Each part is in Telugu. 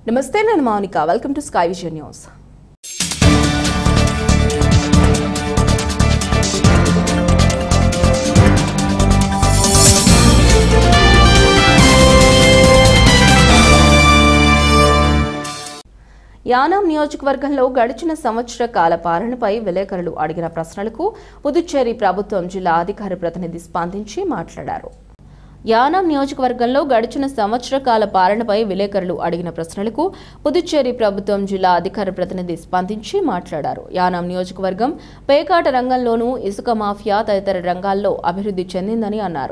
నమస్తే, నేను Mounika. Welcome to sky vision news. Yanam నియోజకవర్గంలో గడిచిన సంవత్సర కాల పాలనపై విలేకరులు అడిగిన ప్రశ్నలకు పుదుచ్చేరి ప్రభుత్వం జిల్లా అధికార ప్రతినిధి స్పందించి మాట్లాడారు. యానాం నియోజకవర్గంలో గడిచిన సంవత్సర కాల పాలనపై విలేకరులు అడిగిన ప్రశ్నలకు పుదుచ్చేరి ప్రభుత్వం జిల్లా అధికార ప్రతినిధి స్పందించి మాట్లాడారు. యానాం నియోజకవర్గం పేకాట రంగంలోనూ ఇసుక మాఫియా తదితర రంగాల్లో అభివృద్ధి చెందిందని అన్నారు.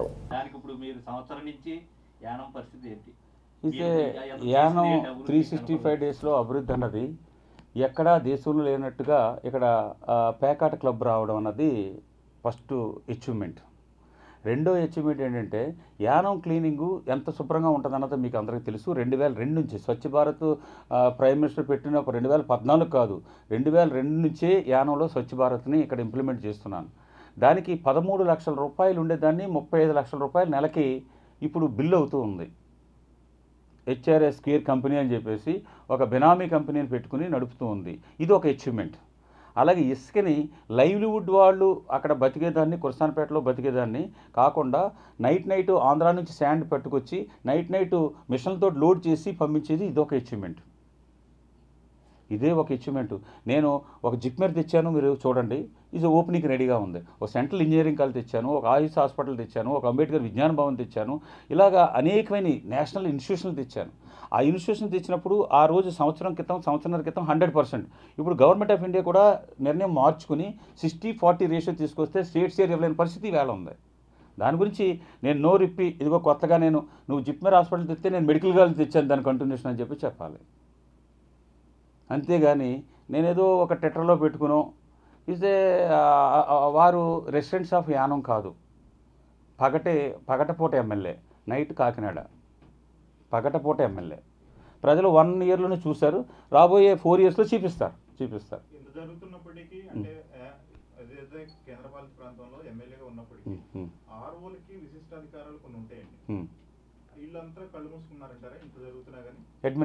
యానం 365 డేస్లో అభివృద్ధి అన్నది ఎక్కడా దేశంలో లేనట్టుగా ఇక్కడ పేకాట క్లబ్ రావడం అన్నది ఫస్ట్ అచీవ్మెంట్. రెండో అచీవ్మెంట్ ఏంటంటే యానం క్లీనింగు ఎంత శుభ్రంగా ఉంటుందన్నది మీకు అందరికీ తెలుసు. 2002 నుంచి స్వచ్ఛ భారత్ ప్రైమ్ మినిస్టర్ పెట్టిన 2014 కాదు, 2002 నుంచే యానంలో స్వచ్ఛ భారత్ని ఇక్కడ ఇంప్లిమెంట్ చేస్తున్నాను. దానికి 13 లక్షల రూపాయలు ఉండేదాన్ని 35 లక్షల రూపాయలు నెలకి ఇప్పుడు బిల్లు అవుతూ ఉంది. హెచ్ఆర్ఎస్ కేర్ కంపెనీ అని చెప్పేసి ఒక బినామీ కంపెనీని పెట్టుకుని నడుపుతూ ఉంది. ఇది ఒక అచీవ్మెంట్. అలాగే ఇసుకని లైవ్లీవుడ్ వాళ్ళు అక్కడ బతికేదాన్ని, కుర్సాన్పేటలో బతికేదాన్ని కాకుండా నైట్ ఆంధ్రా నుంచి శాండ్ పట్టుకొచ్చి నైట్ మిషన్లతో లోడ్ చేసి పంపించేది ఇదొక అచీవ్మెంట్. ఇదే ఒక అచీవ్మెంట్. నేను ఒక జిప్మెర్ తెచ్చాను, మీరు చూడండి, ఇది ఓపెనింగ్ రెడీగా ఉంది. ఒక సెంట్రల్ ఇంజనీరింగ్ కాలేజ్ తెచ్చాను, ఒక ఆయుష్ హాస్పిటల్ తెచ్చాను, ఒక అంబేద్కర్ విజ్ఞాన భవన్ తెచ్చాను. ఇలాగా అనేకమైన నేషనల్ ఇన్స్టిట్యూషన్లు తెచ్చాను. ఆ ఇన్స్టిట్యూషన్ తెచ్చినప్పుడు ఆ రోజు సంవత్సరంన్నర క్రితం 100%. ఇప్పుడు గవర్నమెంట్ ఆఫ్ ఇండియా కూడా నిర్ణయం మార్చుకుని 60-40 రేషియో తీసుకొస్తే స్టేట్ షేర్ ఇవ్వలేని పరిస్థితి వేళ ఉంది. దాని గురించి నేను నోరిప్పి ఇదిగో కొత్తగా నువ్వు జిప్మెర్ హాస్పిటల్ తెస్తే నేను మెడికల్ కాలేజ్ తెచ్చాను దాని కంటిన్యూషన్ అని చెప్పాలి. అంతేగాని నేనేదో ఒక టెట్రలో పెట్టుకునో ఇదే వారు రెసిడెంట్స్ ఆఫ్ యానం కాదు. పగటపూట ఎమ్మెల్యే, నైట్ కాకినాడ, పగటపూట ఎమ్మెల్యే. ప్రజలు 1 ఇయర్లోనే చూశారు, రాబోయే 4 ఇయర్స్లో చూపిస్తారు. జరుగుతున్నప్పటికీ అంటే అదే కేంద్రపాలిత ప్రాంతంలో ఎమ్మెల్యేగా ఉన్నప్పటికీ ఆర్ఓలకి విశిష్టాధికారాలు కొన్ని ఉంటాయండి. వీళ్ళంతా కళ్ళు మూసుకున్నారంటారా ఇంత జరుగుతున్నా కానీ?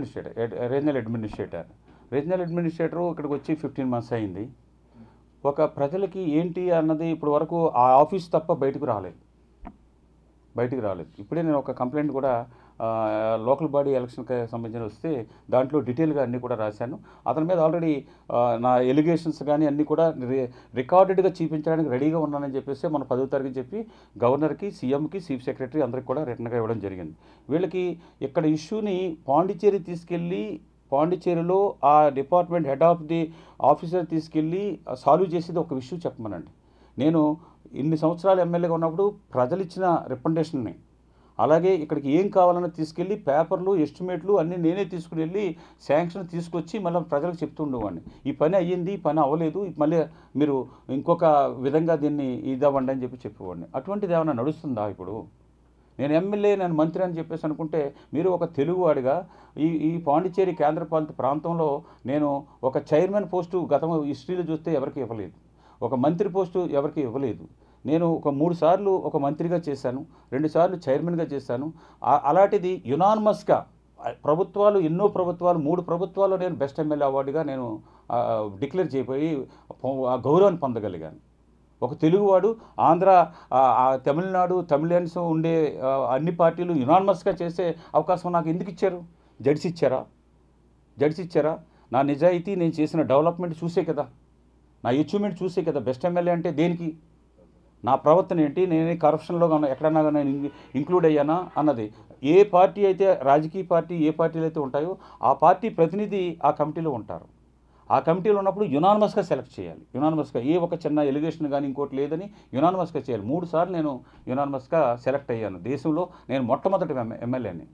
రీజనల్ అడ్మినిస్ట్రేటర్ ఇక్కడికి వచ్చి 15 months అయింది. ఒక ప్రజలకి ఏంటి అన్నది ఇప్పుడు వరకు ఆ ఆఫీస్ తప్ప బయటకు రాలేదు. ఇప్పుడే నేను ఒక కంప్లైంట్ కూడా లోకల్ బాడీ ఎలక్షన్కి సంబంధించిన వస్తే దాంట్లో డీటెయిల్గా అన్నీ కూడా రాశాను. అతని మీద ఆల్రెడీ నా ఎలిగేషన్స్ కానీ అన్నీ కూడా రికార్డెడ్గా చూపించడానికి రెడీగా ఉన్నానని చెప్పేసి మన 10వ తారీఖు చెప్పి గవర్నర్కి, సీఎంకి, చీఫ్ సెక్రటరీ అందరికి కూడా రిటర్న్గా ఇవ్వడం జరిగింది. వీళ్ళకి ఇక్కడ ఇష్యూని పాండిచ్చేరి తీసుకెళ్ళి పాండిచ్చేరిలో ఆ department head of the officer తీసుకెళ్ళి సాల్వ్ చేసేది ఒక విషయం చెప్పమనండి. నేను ఇన్ని సంవత్సరాలు ఎమ్మెల్యేగా ఉన్నప్పుడు ప్రజలు ఇచ్చిన రికమెండేషన్ని అలాగే ఇక్కడికి ఏం కావాలని తీసుకెళ్ళి పేపర్లు, ఎస్టిమేట్లు అన్నీ నేనే తీసుకుని వెళ్ళి శాంక్షన్ తీసుకొచ్చి మళ్ళీ ప్రజలకు చెప్తుండేవాడిని. ఈ పని అయ్యింది, ఈ పని అవ్వలేదు, మళ్ళీ మీరు ఇంకొక విధంగా దీన్ని ఇదవ్వండి అని చెప్పేవాడిని. అటువంటిది ఏమైనా నడుస్తుందా? ఇప్పుడు నేను ఎమ్మెల్యే, నేను మంత్రి అని చెప్పేసి అనుకుంటే మీరు ఒక తెలుగువాడిగా ఈ పాండిచ్చేరి కేంద్రపాలిత ప్రాంతంలో నేను ఒక చైర్మన్ పోస్టు గతం హిస్టరీలో చూస్తే ఎవరికి ఇవ్వలేదు, ఒక మంత్రి పోస్టు ఎవరికి ఇవ్వలేదు. నేను ఒక 3 సార్లు ఒక మంత్రిగా చేశాను, 2 సార్లు చైర్మన్గా చేశాను. అలాంటిది యునానిమస్గా ప్రభుత్వాలు, ఎన్నో ప్రభుత్వాలు, 3 ప్రభుత్వాల్లో నేను బెస్ట్ ఎమ్మెల్యే అవార్డుగా నేను డిక్లేర్ చేయబోయి ఆ గౌరవాన్ని పొందగలిగాను. ఒక తెలుగువాడు ఆంధ్ర, తమిళనాడు, తమిళియన్స్ ఉండే అన్ని పార్టీలు యునానిమస్గా చేసే అవకాశం నాకు ఎందుకు ఇచ్చారు? జడ్స్ ఇచ్చారా? నా నిజాయితీ, నేను చేసిన డెవలప్మెంట్ చూసే కదా, నా అచీవ్మెంట్ చూసే కదా బెస్ట్ ఎమ్మెల్యే అంటే. దేనికి? నా ప్రవర్తన ఏంటి, నేను కరప్షన్లో ఎక్కడన్నా నేను ఇంక్లూడ్ అయ్యానా అన్నది. ఏ పార్టీ అయితే, రాజకీయ పార్టీ ఏ పార్టీలు అయితే ఉంటాయో ఆ పార్టీ ప్రతినిధి ఆ కమిటీలో ఉంటారు. ఆ కమిటీలో ఉన్నప్పుడు యునానిమస్గా సెలెక్ట్ చేయాలి. యునానిమస్గా ఏ ఒక చిన్న ఎలిగేషన్ కానీ ఇంకోటి లేదని యునానిమస్గా చేయాలి. 3 సార్లు నేను యునానిమస్గా సెలెక్ట్ అయ్యాను. దేశంలో నేను మొట్టమొదటి ఎమ్మెల్యేని.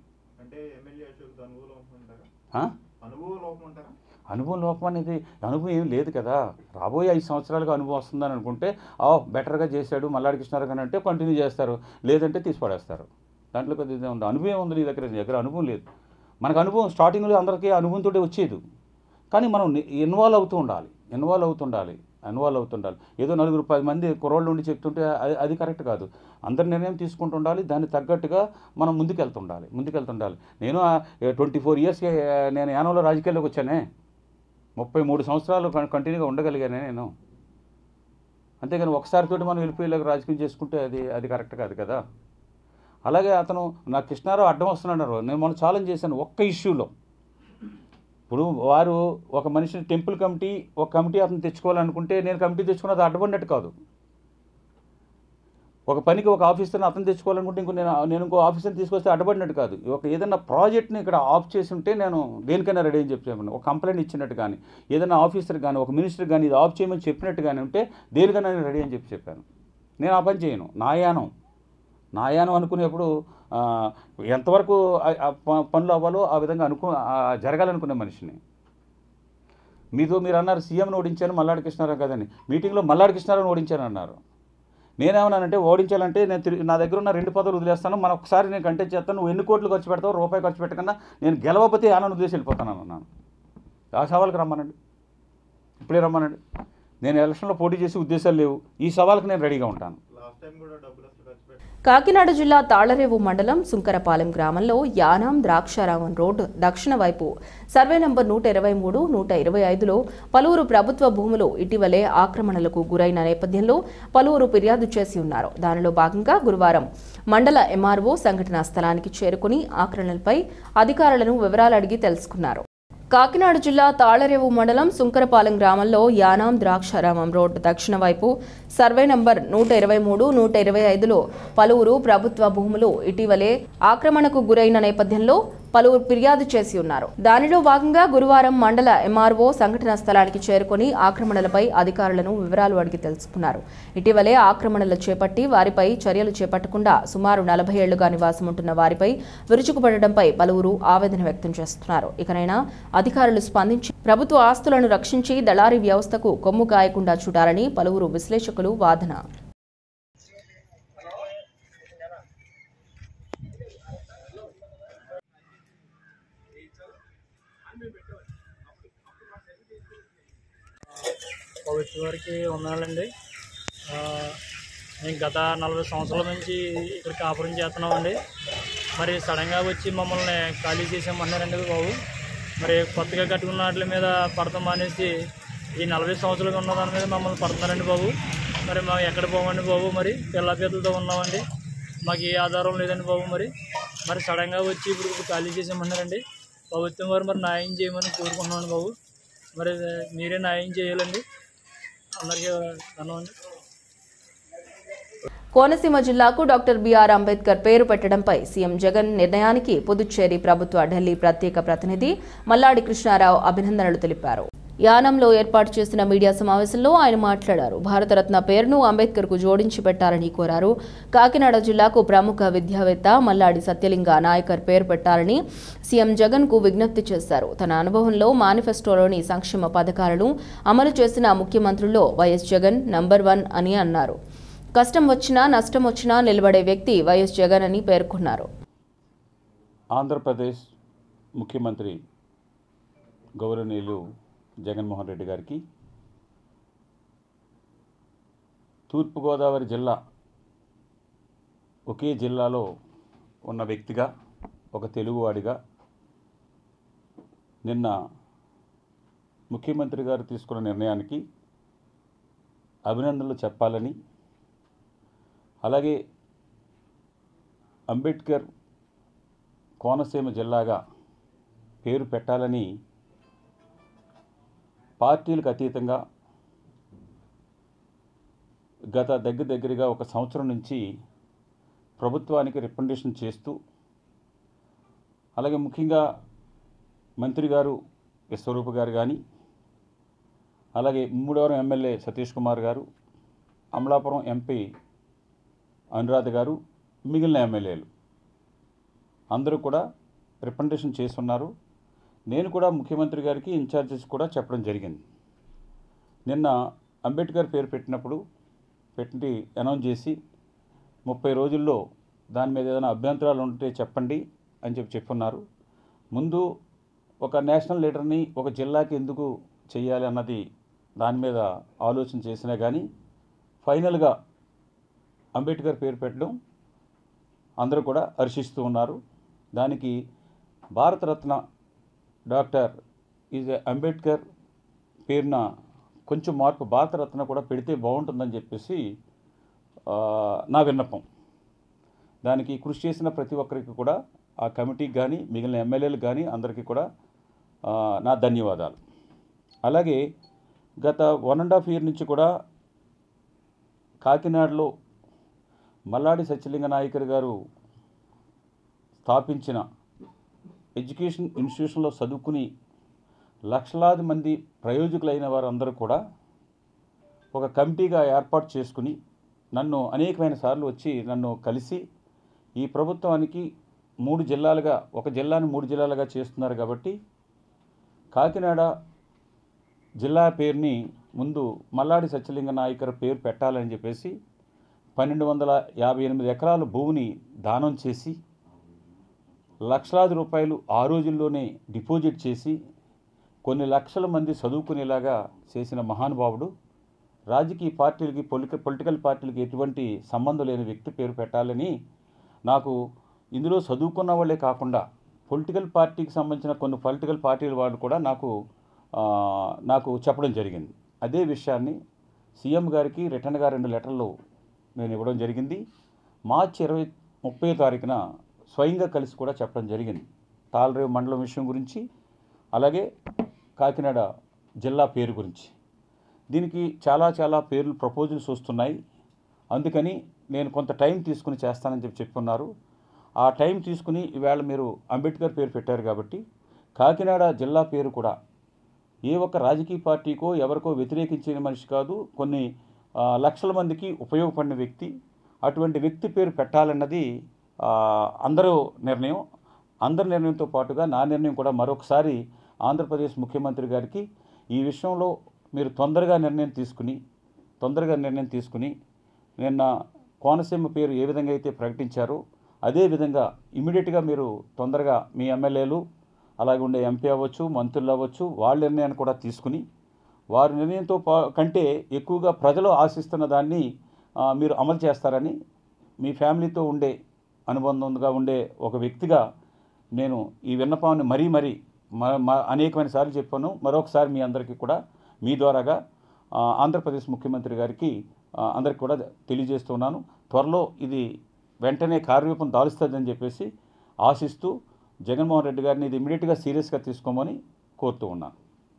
అనుభవం లోపం అనేది అనుభవం ఏం లేదు కదా. రాబోయే 5 సంవత్సరాలుగా అనుభవం వస్తుందని అనుకుంటే బెటర్గా చేశాడు మల్లాడి కృష్ణారావు అని అంటే కంటిన్యూ చేస్తారు, లేదంటే తీసిపడేస్తారు. దాంట్లో కొద్దిగా ఉంది. అనుభవం ఉంది నీ దగ్గర అనుభవం లేదు. మనకు అనుభవం స్టార్టింగ్లో అందరికీ అనుభవంతో వచ్చేది, కానీ మనం ఇన్వాల్వ్ అవుతూ ఉండాలి. ఇన్వాల్వ్ అవుతుండాలి. ఏదో 4-10 మంది కుర్రోళ్ళు ఉండి చెప్తుంటే అది కరెక్ట్ కాదు. అందరి నిర్ణయం తీసుకుంటుండాలి. దాన్ని తగ్గట్టుగా మనం ముందుకెళ్తుండాలి. నేను 24 ఇయర్స్ నేను యానంలో రాజకీయాల్లోకి వచ్చానే. 33 సంవత్సరాలు కంటిన్యూగా ఉండగలిగానే నేను. అంతేగాని ఒకసారితోటి మనం వెళ్ళిపోయేలాగా రాజకీయం చేసుకుంటే అది కరెక్ట్ కాదు కదా. అలాగే అతను నాకు కృష్ణారావు అడ్డం వస్తున్నాడు. నేను మొన్న ఛాలెంజ్ చేశాను ఒక్క ఇష్యూలో. ఇప్పుడు వారు ఒక మనిషిని టెంపుల్ కమిటీ ఒక కమిటీ అతను తెచ్చుకోవాలనుకుంటే నేను కమిటీ తెచ్చుకున్నది అడ్డపడినట్టు కాదు. ఒక పనికి ఒక ఆఫీసర్ని అతను తెచ్చుకోవాలనుకుంటే నేను ఇంకో ఆఫీసర్ని తీసుకొస్తే అడ్డపడినట్టు కాదు. ఏదైనా ప్రాజెక్ట్ని ఇక్కడ ఆఫ్ చేసి ఉంటే నేను దేనికైనా రెడీ అని చెప్పాను. ఒక కంప్లైంట్ ఇచ్చినట్టు కానీ, ఏదైనా ఆఫీసర్ కానీ, ఒక మినిస్టర్ కానీ ఇది ఆఫ్ చేయమని చెప్పినట్టు కానీ ఉంటే దేనికైనా నేను రెడీ అని చెప్పాను. నేను ఆ పని చేయను. నా యానం అనుకునేప్పుడు ఎంతవరకు పనులు అవ్వాలో ఆ విధంగా జరగాలనుకునే మనిషిని. మీరు అన్నారు సీఎంని ఓడించాను మల్లాడి కృష్ణారావు కదని. మీటింగ్లో మల్లాడి కృష్ణారావుని ఓడించాను అన్నారు. నేనేమన్నానంటే ఓడించాలంటే నా దగ్గర ఉన్న 2 పదవులు వదిలేస్తాను, మనం ఒకసారి నేను కంటెస్ట్ చేస్తాను, నువ్వు ఎన్ని కోట్లు ఖర్చు పెడతావు, రూపాయి ఖర్చు పెట్టకన్నా నేను గెలవకపోతే యానం వదిలేసి వెళ్ళిపోతాను అన్నాను. ఆ సవాల్కి రమ్మనండి, ఇప్పుడే రమ్మనండి. నేను ఎలక్షన్లో పోటీ చేసే ఉద్దేశాలు లేవు. ఈ సవాల్కి నేను రెడీగా ఉంటాను. కాకినాడ జిల్లా తాళరేవు మండలం సుంకరపాలెం గ్రామంలో యానాం ద్రాక్షారామం రోడ్డు దక్షిణ వైపు సర్వే నంబర్ 123, 125లో పలువురు ప్రభుత్వ భూములు ఇటీవలే ఆక్రమణలకు గురైన నేపథ్యంలో పలువురు ఫిర్యాదు చేసి ఉన్నారు. దానిలో భాగంగా గురువారం మండల ఎంఆర్ఓ సంఘటనా స్థలానికి చేరుకుని ఆక్రమణలపై అధికారులను వివరాలు అడిగి తెలుసుకున్నారు. కాకినాడ జిల్లా తాళరేవు మండలం సుంకరపాలెం గ్రామంలో యానాం ద్రాక్షారామం రోడ్డు దక్షిణ వైపు సర్వే నంబర్ 123, 125లో పలువురు ప్రభుత్వ భూములు ఇటీవలే ఆక్రమణకు గురైన నేపథ్యంలో పలువురు ఫిర్యాదు చేసి ఉన్నారు. దానిలో భాగంగా గురువారం మండల ఎంఆర్ఓ సంఘటనా స్థలానికి చేరుకుని ఆక్రమణలపై అధికారులను వివరాలు అడిగి తెలుసుకున్నారు. ఇటీవలే ఆక్రమణలు చేపట్టి వారిపై చర్యలు చేపట్టకుండా సుమారు 40 ఏళ్లుగా నివాసం ఉంటున్న వారిపై విరుచుకుపడడంపై పలువురు ఆవేదన వ్యక్తం చేస్తున్నారు. ఇకనైనా అధికారులు స్పందించి ప్రభుత్వ ఆస్తులను రక్షించి దళారీ వ్యవస్థకు కొమ్ము కాయకుండా చూడాలని పలువురు విశ్లేషకులు వాదన. కోవిడ్ వరకు ఉన్నానండి. మేము గత 40 సంవత్సరాల నుంచి ఇక్కడ కాపురం చేస్తున్నామండి. మరి సడన్గా వచ్చి మమ్మల్ని ఖాళీ చేసామన్నారండి బాబు. మరి కొత్తగా కట్టుకున్న వాటి మీద పడతాం మానేసి ఈ 40 సంవత్సరాలుగా ఉన్న దాని మీద మమ్మల్ని పడుతున్నారండి బాబు. మరి మేము ఎక్కడ పోమండి బాబు, మరి పిల్లలతో ఉన్నామండి, మాకు ఏ ఆధారం లేదండి బాబు. మరి సడన్గా వచ్చి ఇప్పుడు ఖాళీ చేసామన్నారండి. ప్రభుత్వం వారు మరి న్యాయం చేయమని కోరుకుంటున్నాను బాబు. మరి మీరే న్యాయం చేయాలండి. అందరికీ ధన్యవాదాలు. కోనసీమ జిల్లాకు డాక్టర్ బిఆర్ అంబేద్కర్ పేరు పెట్టడంపై సీఎం జగన్ నిర్ణయానికి పుదుచ్చేరి ప్రభుత్వ ఢిల్లీ ప్రత్యేక ప్రతినిధి మల్లాడి కృష్ణారావు అభినందనలు తెలిపారు. యానంలో ఏర్పాటు చేసిన మీడియా సమావేశంలో ఆయన మాట్లాడారు. భారతరత్న పేరును అంబేద్కర్కు జోడించి పెట్టాలని కోరారు. కాకినాడ జిల్లాకు ప్రముఖ విద్యావేత్త మల్లాడి సత్యలింగ నాయకర్ పేరు పెట్టాలని సీఎం జగన్కు విజ్ఞప్తి చేశారు. తన అనుభవంలో మేనిఫెస్టోలోని సంక్షేమ పథకాలను అమలు చేసిన ముఖ్యమంత్రుల్లో వైఎస్ జగన్ నంబర్ 1 అని అన్నారు. కష్టం వచ్చినా నష్టం వచ్చినా నిలబడే వ్యక్తి వైఎస్ జగన్ అని పేర్కొన్నారు. ఆంధ్రప్రదేశ్ ముఖ్యమంత్రి గౌరవనీయులు జగన్మోహన్ రెడ్డి గారికి తూర్పుగోదావరి జిల్లా ఒకే జిల్లాలో ఉన్న వ్యక్తిగా, ఒక తెలుగువాడిగా నిన్న ముఖ్యమంత్రి గారు తీసుకున్న నిర్ణయానికి అభినందనలు చెప్పాలని, అలాగే అంబేద్కర్ కోనసీమ జిల్లాగా పేరు పెట్టాలని పార్టీలకు అతీతంగా గత దగ్గరగా 1 సంవత్సరం నుంచి ప్రభుత్వానికి రికమెండేషన్ చేస్తూ, అలాగే ముఖ్యంగా మంత్రి గారు విశ్వరూప్ గారు కానీ, అలాగే ముమ్మడివరం ఎమ్మెల్యే సతీష్ కుమార్ గారు, అమలాపురం ఎంపీ అనురాధ గారు, మిగిలిన ఎమ్మెల్యేలు అందరూ కూడా రికమెండేషన్ చేస్తున్నారు. నేను కూడా ముఖ్యమంత్రి గారికి ఇన్ఛార్జెస్ కూడా చెప్పడం జరిగింది. నిన్న అంబేద్కర్ పేరు పెట్టి అనౌన్స్ చేసి 30 రోజుల్లో దాని మీద ఏదైనా అభ్యంతరాలు ఉంటే చెప్పండి అని చెప్పున్నారు. ముందు ఒక నేషనల్ లీడర్ని ఒక జిల్లాకి ఎందుకు చేయాలి అన్నది దాని మీద ఆలోచన చేసినా కానీ ఫైనల్గా అంబేద్కర్ పేరు పెట్టడం అందరూ కూడా హర్షిస్తూ ఉన్నారు. దానికి భారతరత్న డాక్టర్ అంబేద్కర్ పేరున కొంచెం మార్పు భారతరత్న కూడా పెడితే బాగుంటుందని చెప్పేసి నా విన్నపం. దానికి కృషి చేసిన ప్రతి ఒక్కరికి కూడా, ఆ కమిటీకి కానీ మిగిలిన ఎమ్మెల్యేలకు కానీ అందరికీ కూడా నా ధన్యవాదాలు. అలాగే గత 1.5 year నుంచి కూడా కాకినాడలో మల్లాడి సత్యలింగ నాయకర్ గారు స్థాపించిన ఎడ్యుకేషన్ ఇన్స్టిట్యూషన్లో చదువుకుని లక్షలాది మంది ప్రయోజకులైన వారందరూ కూడా ఒక కమిటీగా ఏర్పాటు చేసుకుని నన్ను అనేకమైన సార్లు వచ్చి నన్ను కలిసి ఈ ప్రభుత్వానికి 3 జిల్లాలుగా, ఒక జిల్లాను 3 జిల్లాలుగా చేస్తున్నారు కాబట్టి కాకినాడ జిల్లా పేరుని ముందు మల్లాడి సత్యలింగ నాయకర్ పేరు పెట్టాలని చెప్పేసి 1258 ఎకరాల భూమిని దానం చేసి లక్షలాది రూపాయలు ఆ రోజుల్లోనే డిపాజిట్ చేసి కొన్ని లక్షల మంది చదువుకునేలాగా చేసిన మహానుభావుడు. రాజకీయ పార్టీలకి, పొలిటికల్ పార్టీలకి ఎటువంటి సంబంధం లేని వ్యక్తి పేరు పెట్టాలని నాకు ఇందులో చదువుకున్న వాళ్ళే కాకుండా పొలిటికల్ పార్టీకి సంబంధించిన కొన్ని పొలిటికల్ పార్టీల వాళ్ళు కూడా నాకు చెప్పడం జరిగింది. అదే విషయాన్ని సీఎం గారికి రిటర్న్గా 2 లెటర్లు నేను ఇవ్వడం జరిగింది. మార్చి 30వ తారీఖున స్వయంగా కలిసి కూడా చెప్పడం జరిగింది. తాళరేవు మండలం విషయం గురించి, అలాగే కాకినాడ జిల్లా పేరు గురించి. దీనికి చాలా పేర్లు ప్రపోజల్స్ వస్తున్నాయి. అందుకని నేను కొంత టైం తీసుకుని చేస్తానని చెప్పున్నారు. ఆ టైం తీసుకుని ఈవేళ మీరు అంబేద్కర్ పేరు పెట్టారు కాబట్టి కాకినాడ జిల్లా పేరు కూడా ఏ ఒక్క రాజకీయ పార్టీకో ఎవరికో వ్యతిరేకించిన మనిషి కాదు, కొన్ని లక్షల మందికి ఉపయోగపడిన వ్యక్తి. అటువంటి వ్యక్తి పేరు పెట్టాలన్నది అందరి నిర్ణయంతో పాటుగా నా నిర్ణయం కూడా. మరొకసారి ఆంధ్రప్రదేశ్ ముఖ్యమంత్రి గారికి ఈ విషయంలో మీరు తొందరగా నిర్ణయం తీసుకుని నిన్న కోనసీమ పేరు ఏ విధంగా అయితే ప్రకటించారో అదేవిధంగా ఇమీడియట్గా మీరు తొందరగా మీ ఎమ్మెల్యేలు, అలాగే ఉండే ఎంపీ అవ్వచ్చు, మంత్రులు అవ్వచ్చు, వాళ్ళ నిర్ణయాన్ని కూడా తీసుకుని వారి నిర్ణయంతో కంటే ఎక్కువగా ప్రజలు ఆశిస్తున్న దాన్ని మీరు అమలు చేస్తారని, మీ ఫ్యామిలీతో ఉండే అనుబంధంగా ఉండే ఒక వ్యక్తిగా నేను ఈ విన్నపాన్ని మరీ అనేకమైన సార్లు చెప్పాను. మరొకసారి మీ అందరికీ కూడా మీ ద్వారాగా ఆంధ్రప్రదేశ్ ముఖ్యమంత్రి గారికి అందరికీ కూడా తెలియజేస్తున్నాను. త్వరలో ఇది వెంటనే కార్యరూపం దాలుస్తుందని చెప్పేసి ఆశిస్తూ జగన్మోహన్ రెడ్డి గారిని ఇది ఇమీడియట్గా సీరియస్గా తీసుకోమని కోరుతూ ఉన్నాను.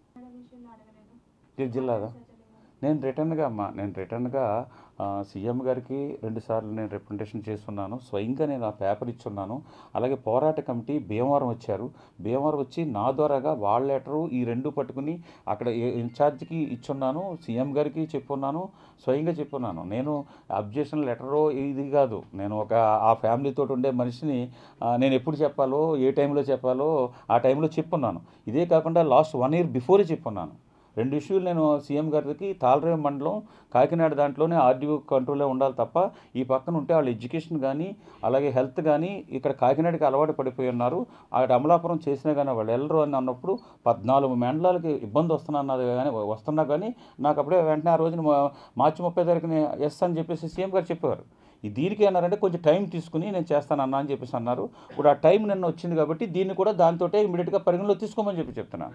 జిల్లాదా నేను రిటర్న్గా సీఎం గారికి 2 సార్లు నేను రిప్రజెంటేషన్ చేస్తున్నాను. స్వయంగా నేను ఆ పేపర్ ఇచ్చున్నాను. అలాగే పోరాట కమిటీ భీమవరం వచ్చారు. భీమవరం వచ్చి నా ద్వారాగా వాళ్ళ లెటరు ఈ 2 పట్టుకుని అక్కడ ఇన్ఛార్జ్కి ఇచ్చున్నాను. సీఎం గారికి చెప్పున్నాను, స్వయంగా చెప్పున్నాను. నేను అబ్జెక్షన్ లెటరో ఇది కాదు, నేను ఆ ఫ్యామిలీతో ఉండే మనిషిని నేను ఎప్పుడు చెప్పాలో, ఏ టైంలో చెప్పాలో ఆ టైంలో చెప్పున్నాను. ఇదే కాకుండా లాస్ట్ 1 year బిఫోరే చెప్పున్నాను. 2 ఇష్యూలు నేను సీఎం గారికి తాళరేవు మండలం కాకినాడ దాంట్లోనే ఆర్డీఓ కంట్రోల్లో ఉండాలి తప్ప ఈ పక్కన ఉంటే వాళ్ళు ఎడ్యుకేషన్ కానీ అలాగే హెల్త్ కానీ ఇక్కడ కాకినాడకి అలవాటు పడిపోయి ఉన్నారు. అక్కడ అమలాపురం చేసినా కానీ వాళ్ళు వెళ్ళరు అని అన్నప్పుడు 14 మండలాలకి ఇబ్బంది వస్తున్నా కానీ నాకు అప్పుడే వెంటనే ఆ రోజున మార్చి 30వ తారీఖున ఎస్ అని చెప్పేసి సీఎం గారు చెప్పేవారు. దీనికి అన్నారంటే కొంచెం టైం తీసుకుని నేను చేస్తానన్నా అని చెప్పేసి అన్నారు. ఇప్పుడు ఆ టైం నిన్న వచ్చింది కాబట్టి దీన్ని కూడా దాంతో ఇమీడియట్గా పరిగణలో తీసుకోమని చెప్తున్నాను.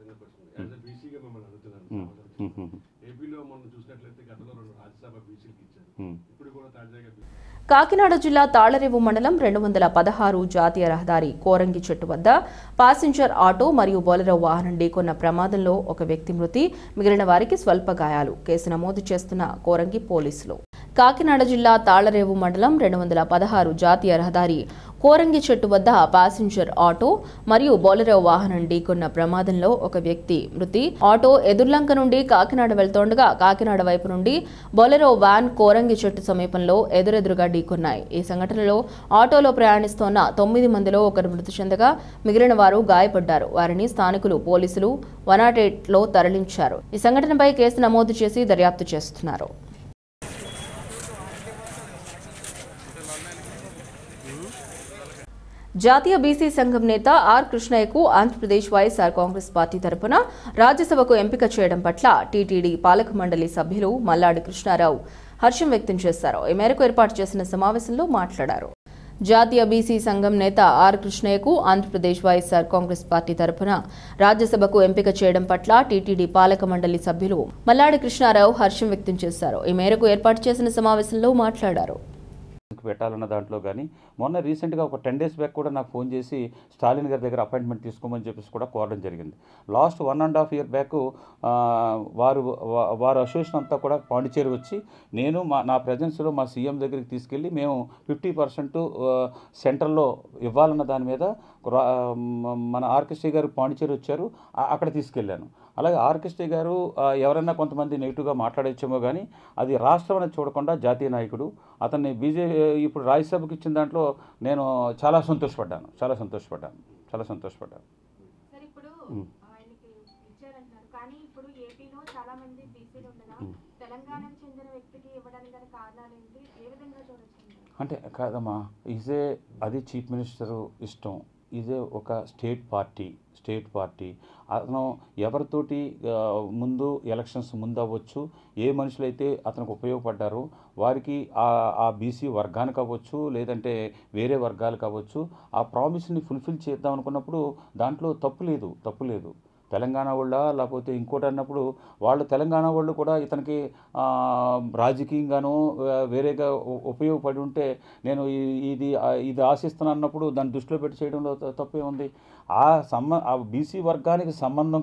ఏపీలో మనం చూసినట్లయితే గతంలో 2 రాజ్యసభ బీసీలకు ఇచ్చారు. ఇప్పుడు కూడా తాజాగా కాకినాడ జిల్లా తాళరేవు మండలం 216 జాతీయ రహదారి కోరంగి చెట్టు వద్ద ప్యాసింజర్ ఆటో మరియు బొలెరో వాహనం ఢీకొన్న ప్రమాదంలో ఒక వ్యక్తి మృతి, మిగిలిన వారికి స్వల్ప గాయాలు. కేసు నమోదు చేస్తున్న కోరంగి పోలీసులు. కాకినాడ జిల్లా తాళరేవు మండలం 216 జాతీయ రహదారి కోరంగి చెట్టు వద్ద ప్యాసింజర్ ఆటో మరియు బొలెరో వాహనం ఢీకొన్న ప్రమాదంలో ఒక వ్యక్తి మృతి. ఆటో ఎదుర్లంక నుండి కాకినాడ వెళ్తుండగా కాకినాడ వైపు నుండి బొలెరో వ్యాన్ కోరంగి చెట్టు సమీపంలో ఎదురెదురుగా ఢీకొన్నాయి. ఈ సంఘటనలో ఆటోలో ప్రయాణిస్తోన్న 9 మందిలో ఒకరు మృతి చెందగా మిగిలిన వారు గాయపడ్డారు. వారిని స్థానికులు పోలీసులు 108లో తరలించారు. ఈ సంఘటనపై కేసు నమోదు చేసి దర్యాప్తు చేస్తున్నారు. జాతీయ బీసీ సంఘం నేత ఆర్ కృష్ణయ్యకు ఆంధ్రప్రదేశ్ వైఎస్ఆర్ కాంగ్రెస్ పార్టీ తరపున రాజ్యసభకు ఎంపిక చేయడం పట్ల టీటీడీ పాలక మండలి సభ్యులు మల్లాడి కృష్ణారావు హర్షం వ్యక్తం చేశారు. ఈ మేరకు ఏర్పాటు చేసిన సమావేశంలో మాట్లాడారు. జాతీయ బీసీ సంఘం నేత ఆర్ కృష్ణయ్యకు ఆంధ్రప్రదేశ్ వైఎస్ఆర్ కాంగ్రెస్ పార్టీ తరపున రాజ్యసభకు ఎంపిక చేయడం పట్ల టీటీడీ పాలక మండలి సభ్యులు మల్లాడి కృష్ణారావు హర్షం వ్యక్తం చేశారు. ఈ మేరకు ఏర్పాటు చేసిన సమావేశంలో మాట్లాడారు. పెట్టాలన్న దాంట్లో కానీ మొన్న రీసెంట్గా ఒక 10 days బ్యాక్ కూడా నాకు ఫోన్ చేసి స్టాలిన్ గారి దగ్గర అపాయింట్మెంట్ తీసుకోమని చెప్పేసి కూడా కోరడం జరిగింది. లాస్ట్ 1.5 year బ్యాక్ వారు అసోసియేషన్ అంతా కూడా పాండిచేరి వచ్చి నేను నా ప్రజెన్స్లో మా సీఎం దగ్గరికి తీసుకెళ్ళి మేము 50% సెంట్రల్లో ఇవ్వాలన్న దాని మీద మన ఆర్కెస్ట్రీ గారు పాండిచేరి వచ్చారు, అక్కడ తీసుకెళ్ళాను. అలాగే ఆర్కెస్ట్రీ గారు ఎవరైనా కొంతమంది నెగిటివ్గా మాట్లాడొచ్చేమో కానీ అది రాష్ట్రం అనేది చూడకుండా జాతీయ నాయకుడు అతన్ని ఇప్పుడు రాజ్యసభకి ఇచ్చిన దాంట్లో నేను చాలా సంతోషపడ్డాను. సార్ ఇప్పుడు ఆయనకి ఇచ్చారంటున్నారు కానీ ఇప్పుడు ఏపీలో చాలా మంది బీసీలు ఉండగా తెలంగాణకు చెందిన వ్యక్తికి ఇవ్వడానికి గల కారణాలు ఏంటి, ఏ విధంగా చూడొచ్చు? అంటే కాదమ్మా, అది చీఫ్ మినిస్టర్ ఇష్టం. ఇదే ఒక స్టేట్ పార్టీ అతను ఎవరితోటి ముందు ఎలక్షన్స్ ముందు అవ్వచ్చు, ఏ మనుషులైతే అతనికి ఉపయోగపడ్డారో వారికి ఆ బీసీ వర్గానికి అవ్వచ్చు లేదంటే వేరే వర్గాలకు అవ్వచ్చు ఆ ప్రామిస్ని ఫుల్ఫిల్ చేద్దాం అనుకున్నప్పుడు దాంట్లో తప్పు లేదు. తెలంగాణ వాళ్ళ లేకపోతే ఇంకోటి అన్నప్పుడు వాళ్ళు తెలంగాణ వాళ్ళు కూడా ఇతనికి రాజకీయంగానూ వేరేగా ఉపయోగపడి ఉంటే నేను ఇది ఆశిస్తున్నాను అన్నప్పుడు దాన్ని దృష్టిలో పెట్టి చేయడంలో తప్పే ఉంది. ఆ బీసీ వర్గానికి సంబంధం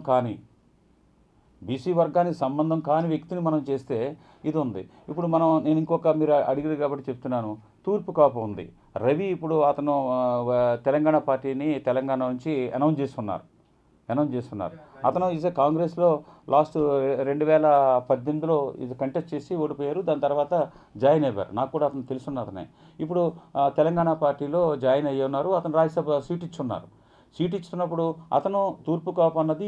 కాని వ్యక్తిని మనం చేస్తే ఇది ఉంది. ఇప్పుడు నేను మీరు అడిగారు కాబట్టి చెప్తున్నాను. తూర్పు కాపు ఉంది, రవి ఇప్పుడు అతను తెలంగాణ పార్టీని తెలంగాణ నుంచి అనౌన్స్ చేస్తున్నారు. అతను కాంగ్రెస్లో లాస్ట్ 2018లో కంటెస్ట్ చేసి ఓడిపోయారు. దాని తర్వాత జాయిన్ అయ్యారు. నాకు కూడా అతను తెలుసున్న అతనే. ఇప్పుడు తెలంగాణ పార్టీలో జాయిన్ అయ్యి ఉన్నారు. అతను రాజ్యసభ సీట్ ఇచ్చున్నప్పుడు అతను తూర్పు కాపు అన్నది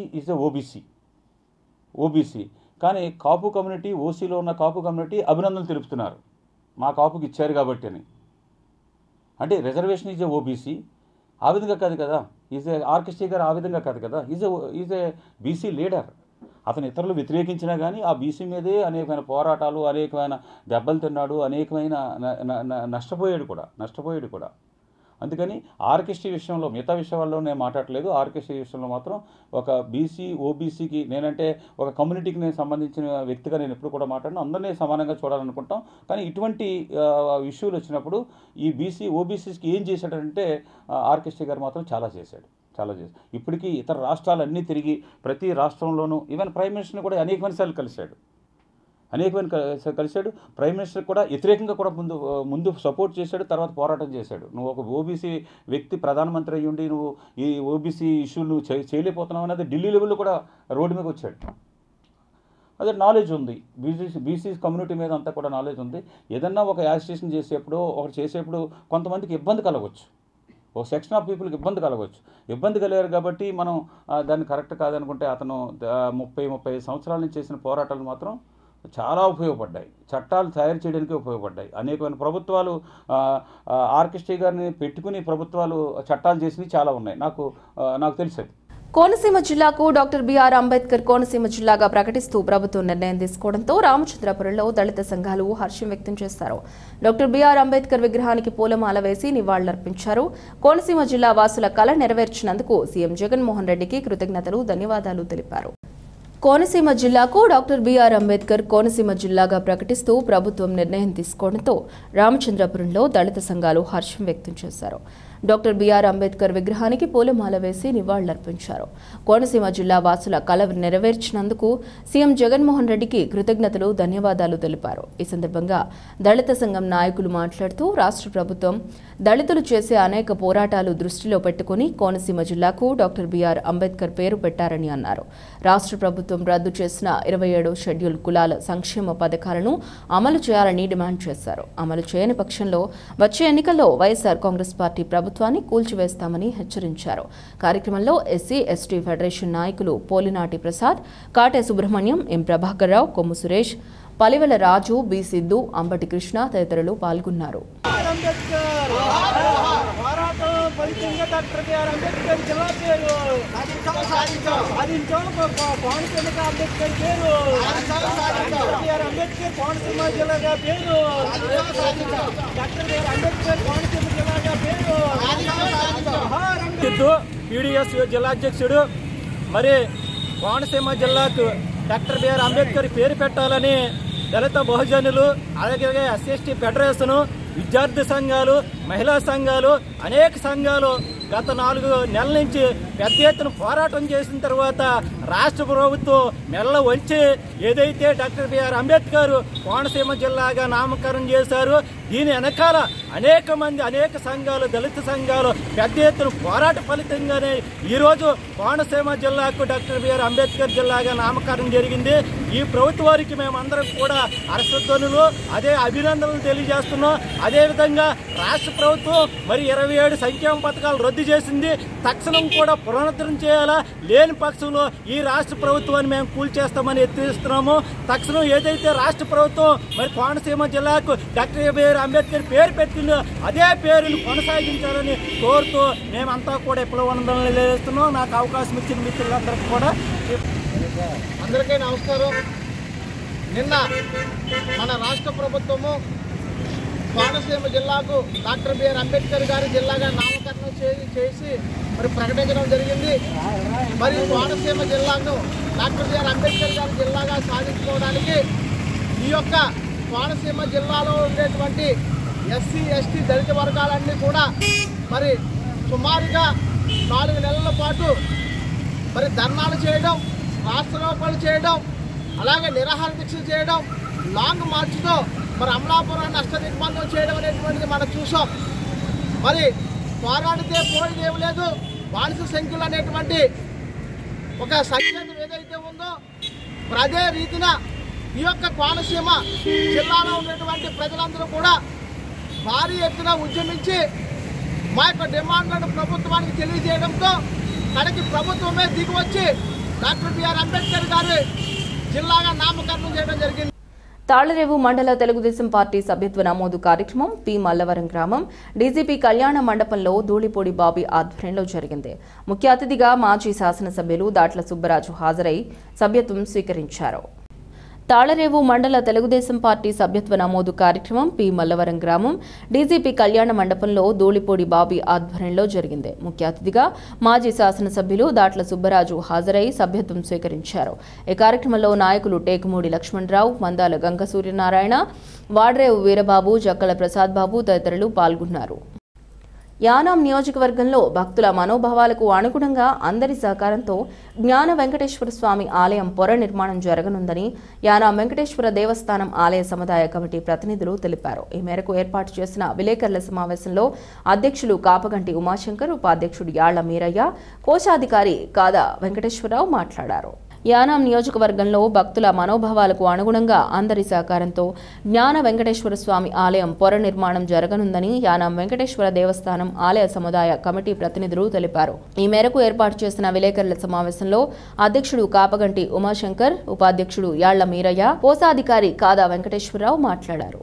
ఓబీసీ కానీ కాపు కమ్యూనిటీ, ఓసీలో ఉన్న కాపు కమ్యూనిటీ అభినందనలు తెలుపుతున్నారు మా కాపుకి ఇచ్చారు కాబట్టి అని. అంటే రిజర్వేషన్ ఈజ్ ఓబీసీ, ఆ విధంగా కాదు కదా. ఆర్కెస్ట్రీ గారు ఆ విధంగా కాదు కదా. Is a BC leader. అతను ఇతరులు వ్యతిరేకించినా కానీ ఆ బీసీ మీదే అనేకమైన పోరాటాలు, అనేకమైన దెబ్బలు తిన్నాడు, అనేకమైన నష్టపోయాడు కూడా. అందుకని ఆర్కెస్ట్రీ విషయంలో మిగతా విషయాల్లో నేను మాట్లాడలేదు. ఆర్కెస్ట్రీ విషయంలో మాత్రం ఒక బీసీ ఓబీసీకి నేనంటే ఒక కమ్యూనిటీకి నేను సంబంధించిన వ్యక్తిగా నేను ఎప్పుడు కూడా మాట్లాడను. అందరినీ సమానంగా చూడాలనుకుంటాం. కానీ ఇటువంటి ఇష్యూలు వచ్చినప్పుడు ఈ బీసీ ఓబీసీకి ఏం చేశాడంటే ఆర్కెస్ట్రీ గారు మాత్రం చాలా చేశాడు. ఇప్పటికీ ఇతర రాష్ట్రాలన్నీ తిరిగి ప్రతి రాష్ట్రంలోనూ ఈవెన్ ప్రైమ్ మినిస్టర్ని కూడా అనేకమైన సార్లు కలిశాడు. ప్రైమ్ మినిస్టర్ కూడా వ్యతిరేకంగా కూడా ముందు సపోర్ట్ చేశాడు, తర్వాత పోరాటం చేశాడు. నువ్వు ఒక ఓబీసీ వ్యక్తి ప్రధానమంత్రి అయ్యి ఉండి నువ్వు ఈ ఓబీసీ ఇష్యూలు నువ్వు చేయలేకపోతున్నావు అనేది ఢిల్లీ లెవెల్లో కూడా రోడ్డు మీద వచ్చాడు. అదే నాలెడ్జ్ ఉంది, బీసీ కమ్యూనిటీ మీద అంతా కూడా నాలెడ్జ్ ఉంది. ఏదన్నా ఒక యాజిటేషన్ చేసేప్పుడు కొంతమందికి ఇబ్బంది కలగవచ్చు, ఒక సెక్షన్ ఆఫ్ పీపుల్కి ఇబ్బంది కలిగారు కాబట్టి మనం దాన్ని కరెక్ట్ కాదనుకుంటే అతను 30-35 సంవత్సరాల నుంచి చేసిన పోరాటాలు మాత్రం చాలా ఉపయోగపడ్డాయి. చట్టాలు తయారు చేయడానికి ఉపయోగపడ్డాయి. అనేకమైన ప్రభుత్వాలు ఆర్కెస్ట్రీ గారిని పెట్టుకుని ప్రభుత్వాలు చట్టాలు చేసినవి చాలా ఉన్నాయి. నాకు తెలిసేది. కోనసీమ జిల్లాకు డాక్టర్ బిఆర్ అంబేద్కర్ కోనసీమ జిల్లాగా ప్రకటిస్తూ ప్రభుత్వం నిర్ణయం తీసుకోవడంతో రామచంద్రపురంలో దళిత సంఘాలు హర్షం వ్యక్తం చేశారు. డాక్టర్ బిఆర్ అంబేద్కర్ విగ్రహానికి పూలమాల వేసి నివాళులర్పించారు. కోనసీమ జిల్లా వాసుల కల నెరవేర్చినందుకు సీఎం జగన్మోహన్ రెడ్డికి కృతజ్ఞతలు, ధన్యవాదాలు తెలిపారు. కోనసీమ జిల్లాకు డాక్టర్ బిఆర్ అంబేద్కర్ కోనసీమ జిల్లాగా ప్రకటిస్తూ ప్రభుత్వం నిర్ణయం తీసుకోవడంతో రామచంద్రపురంలో దళిత సంఘాలు హర్షం వ్యక్తం చేశారు. డాక్టర్ బిఆర్ అంబేద్కర్ విగ్రహానికి పూలమాల వేసి నివాళులర్పించారు. కోనసీమ జిల్లా వాసుల కల నెరవేర్చినందుకు సీఎం జగన్మోహన్ రెడ్డికి కృతజ్ఞతలు, ధన్యవాదాలు తెలిపారు. ఈ సందర్భంగా దళిత సంఘం నాయకులు మాట్లాడుతూ రాష్ట్ర ప్రభుత్వం దళితులు చేసే అనేక పోరాటాలు దృష్టిలో పెట్టుకుని కోనసీమ జిల్లాకు డాక్టర్ బిఆర్ అంబేద్కర్ పేరు పెట్టారని అన్నారు. రాష్ట్ర ప్రభుత్వం రద్దు చేసిన 27వ షెడ్యూల్ కులాల సంక్షేమ పథకాలను అమలు చేయాలని డిమాండ్ చేశారు. అమలు చేయని పక్షంలో వచ్చే ఎన్నికల్లో వైఎస్ఆర్ కాంగ్రెస్ పార్టీ ప్రభుత్వాన్ని కూల్చివేస్తామని హెచ్చరించారు. కార్యక్రమంలో ఎస్సీ ఎస్టీ ఫెడరేషన్ నాయకులు పోలినాటి ప్రసాద్, కాటే సుబ్రహ్మణ్యం, ఎం ప్రభాకర్ రావు, కొమ్ము సురేష్, పలివెల రాజు, బి సిద్ధు, అంబటి కృష్ణ తదితరులు పాల్గొన్నారు. ఫలితంగా డాక్టర్ బిఆర్ అంబేద్కర్ జిల్లా పేరు సాధించాం. కోనసీమ అంబేద్కర్ పేరు బిఆర్ అంబేద్కర్ కోనసీమ జిల్లాగా పేరు డాక్టర్ బిఆర్ అంబేద్కర్ కోనసీమ జిల్లాగా పేరు. పీడీఎస్ జిల్లా అధ్యక్షుడు. మరి కోనసీమ జిల్లాకు డాక్టర్ బిఆర్ అంబేద్కర్ పేరు పెట్టాలని దళిత బహుజనులు, అలాగే ఎస్సీ ఫెడరేషను, విద్యార్థి సంఘాలు, మహిళా సంఘాలు, అనేక సంఘాలు గత 4 నెలల నుంచి పెద్ద ఎత్తున పోరాటం చేసిన తర్వాత రాష్ట్ర ప్రభుత్వం మెల్ల వంచి ఏదైతే డాక్టర్ బిఆర్ అంబేద్కర్ కోనసీమ జిల్లాగా నామకరణం చేశారు, దీని వెనకాల అనేక సంఘాలు, దళిత సంఘాలు పెద్ద ఎత్తున పోరాట ఫలితంగానే ఈరోజు కోనసీమ జిల్లాకు డాక్టర్ బిఆర్ అంబేద్కర్ జిల్లాగా నామకరణం జరిగింది. ఈ ప్రభుత్వానికి మేమందరం కూడా హర్షధ్వనులు, అదే అభినందనలు తెలియజేస్తున్నాం. అదేవిధంగా రాష్ట్ర ప్రభుత్వం మరి 27 సంక్షేమ పథకాలు రద్దు చేసింది. తక్షణం కూడా పునరుద్ధరణ చేయాలా, లేని పక్షంలో ఈ రాష్ట్ర ప్రభుత్వాన్ని మేము కూల్చేస్తామని హెచ్చరిస్తున్నాము. తక్షణం ఏదైతే రాష్ట్ర ప్రభుత్వం మరి కోనసీమ జిల్లాకు డాక్టర్ బిఆర్ అంబేద్కర్ పేరు పెట్టిందో అదే పేరును కొనసాగించాలని కోరుతూ మేమంతా కూడా విప్లవానందనలు తెలియజేస్తున్నాం. నాకు అవకాశం ఇచ్చిన మిత్రులందరికీ కూడా అందరికీ నమస్కారం. నిన్న మన రాష్ట్ర ప్రభుత్వము కోనసీమ జిల్లాకు డాక్టర్ బిఆర్ అంబేద్కర్ గారి జిల్లాగా నామకరణం చేసి మరి ప్రకటించడం జరిగింది. మరి కోనసీమ జిల్లాను డాక్టర్ బిఆర్ అంబేద్కర్ గారి జిల్లాగా సాధించుకోవడానికి ఈ యొక్క కోనసీమ జిల్లాలో ఉండేటువంటి ఎస్సీ ఎస్టీ దళిత వర్గాలన్నీ కూడా మరి సుమారుగా 4 నెలల పాటు మరి ధర్నాలు చేయడం, రాష్ట్రోపణలు చేయడం, అలాగే నిరాహార దీక్షలు చేయడం, లాంగ్ మార్చ్తో మరి అమలాపురం నష్ట దిగ్బంధం చేయడం అనేటువంటిది మనం చూసాం. మరి పోరాడితే పోయేది ఏమి లేదు, బానిస సంఖ్యలు అనేటువంటి ఒక సంకేతం ఏదైతే ఉందో మరి అదే రీతిన ఈ యొక్క కోనసీమ జిల్లాలో ఉన్నటువంటి ప్రజలందరూ కూడా భారీ ఎత్తున ఉద్యమించి మా యొక్క డిమాండ్లను ప్రభుత్వానికి తెలియజేయడంతో కడకి ప్రభుత్వమే దిగివచ్చి డాక్టర్ బిఆర్ అంబేద్కర్ గారి జిల్లాగా నామకరణం చేయడం జరిగింది. తాళ్లరేవు మండల తెలుగుదేశం పార్టీ సభ్యత్వ నమోదు కార్యక్రమం పి మల్లవరం గ్రామం డీజీపీ కళ్యాణ మండపంలో ధూళిపూడి బాబీ ఆధ్వర్యంలో జరిగింది. ముఖ్య అతిథిగా మాజీ శాసనసభ్యులు దాట్ల సుబ్బరాజు హాజరై సభ్యత్వం స్వీకరించారు. తాళ్లరేవు మండల తెలుగుదేశం పార్టీ సభ్యత్వ నమోదు కార్యక్రమం పి మల్లవరం గ్రామం డీజీపీ కళ్యాణ మండపంలో ధూళిపూడి బాబీ ఆధ్వర్యంలో జరిగింది. ముఖ్య అతిథిగా మాజీ శాసనసభ్యులు దాట్ల సుబ్బరాజు హాజరై సభ్యత్వం స్వీకరించారు. ఈ కార్యక్రమంలో నాయకులు టేకుమూడి లక్ష్మణరావు, మందాల గంగ సూర్యనారాయణ, వాడ్రేవు వీరబాబు, జక్కల ప్రసాద్ బాబు తదితరులు పాల్గొన్నారు. యానాం నియోజకవర్గంలో భక్తుల మనోభావాలకు అనుగుణంగా అందరి సహకారంతో జ్ఞాన వెంకటేశ్వర స్వామి ఆలయం పొర నిర్మాణం జరగనుందని యానాం వెంకటేశ్వర దేవస్థానం ఆలయ సముదాయ కమిటీ ప్రతినిధులు తెలిపారు. ఈ మేరకు ఏర్పాటు చేసిన విలేకరుల సమావేశంలో అధ్యక్షులు కాపగంటి ఉమాశంకర్, ఉపాధ్యక్షుడు యాళ్ల మీరయ్య, కోశాధికారి కాదా వెంకటేశ్వరరావు మాట్లాడారు. యానాం నియోజకవర్గంలో భక్తుల మనోభావాలకు అనుగుణంగా అందరి సహకారంతో జ్ఞాన వెంకటేశ్వర స్వామి ఆలయం పొర నిర్మాణం జరగనుందని యానాం వెంకటేశ్వర దేవస్థానం ఆలయ సముదాయ కమిటీ ప్రతినిధులు తెలిపారు. ఈ మేరకు ఏర్పాటు చేసిన విలేకరుల సమావేశంలో అధ్యక్షుడు కాపగంటి ఉమాశంకర్, ఉపాధ్యక్షుడు యాళ్ల మీరయ్య, కోశాధికారి కాదా వెంకటేశ్వరరావు మాట్లాడారు.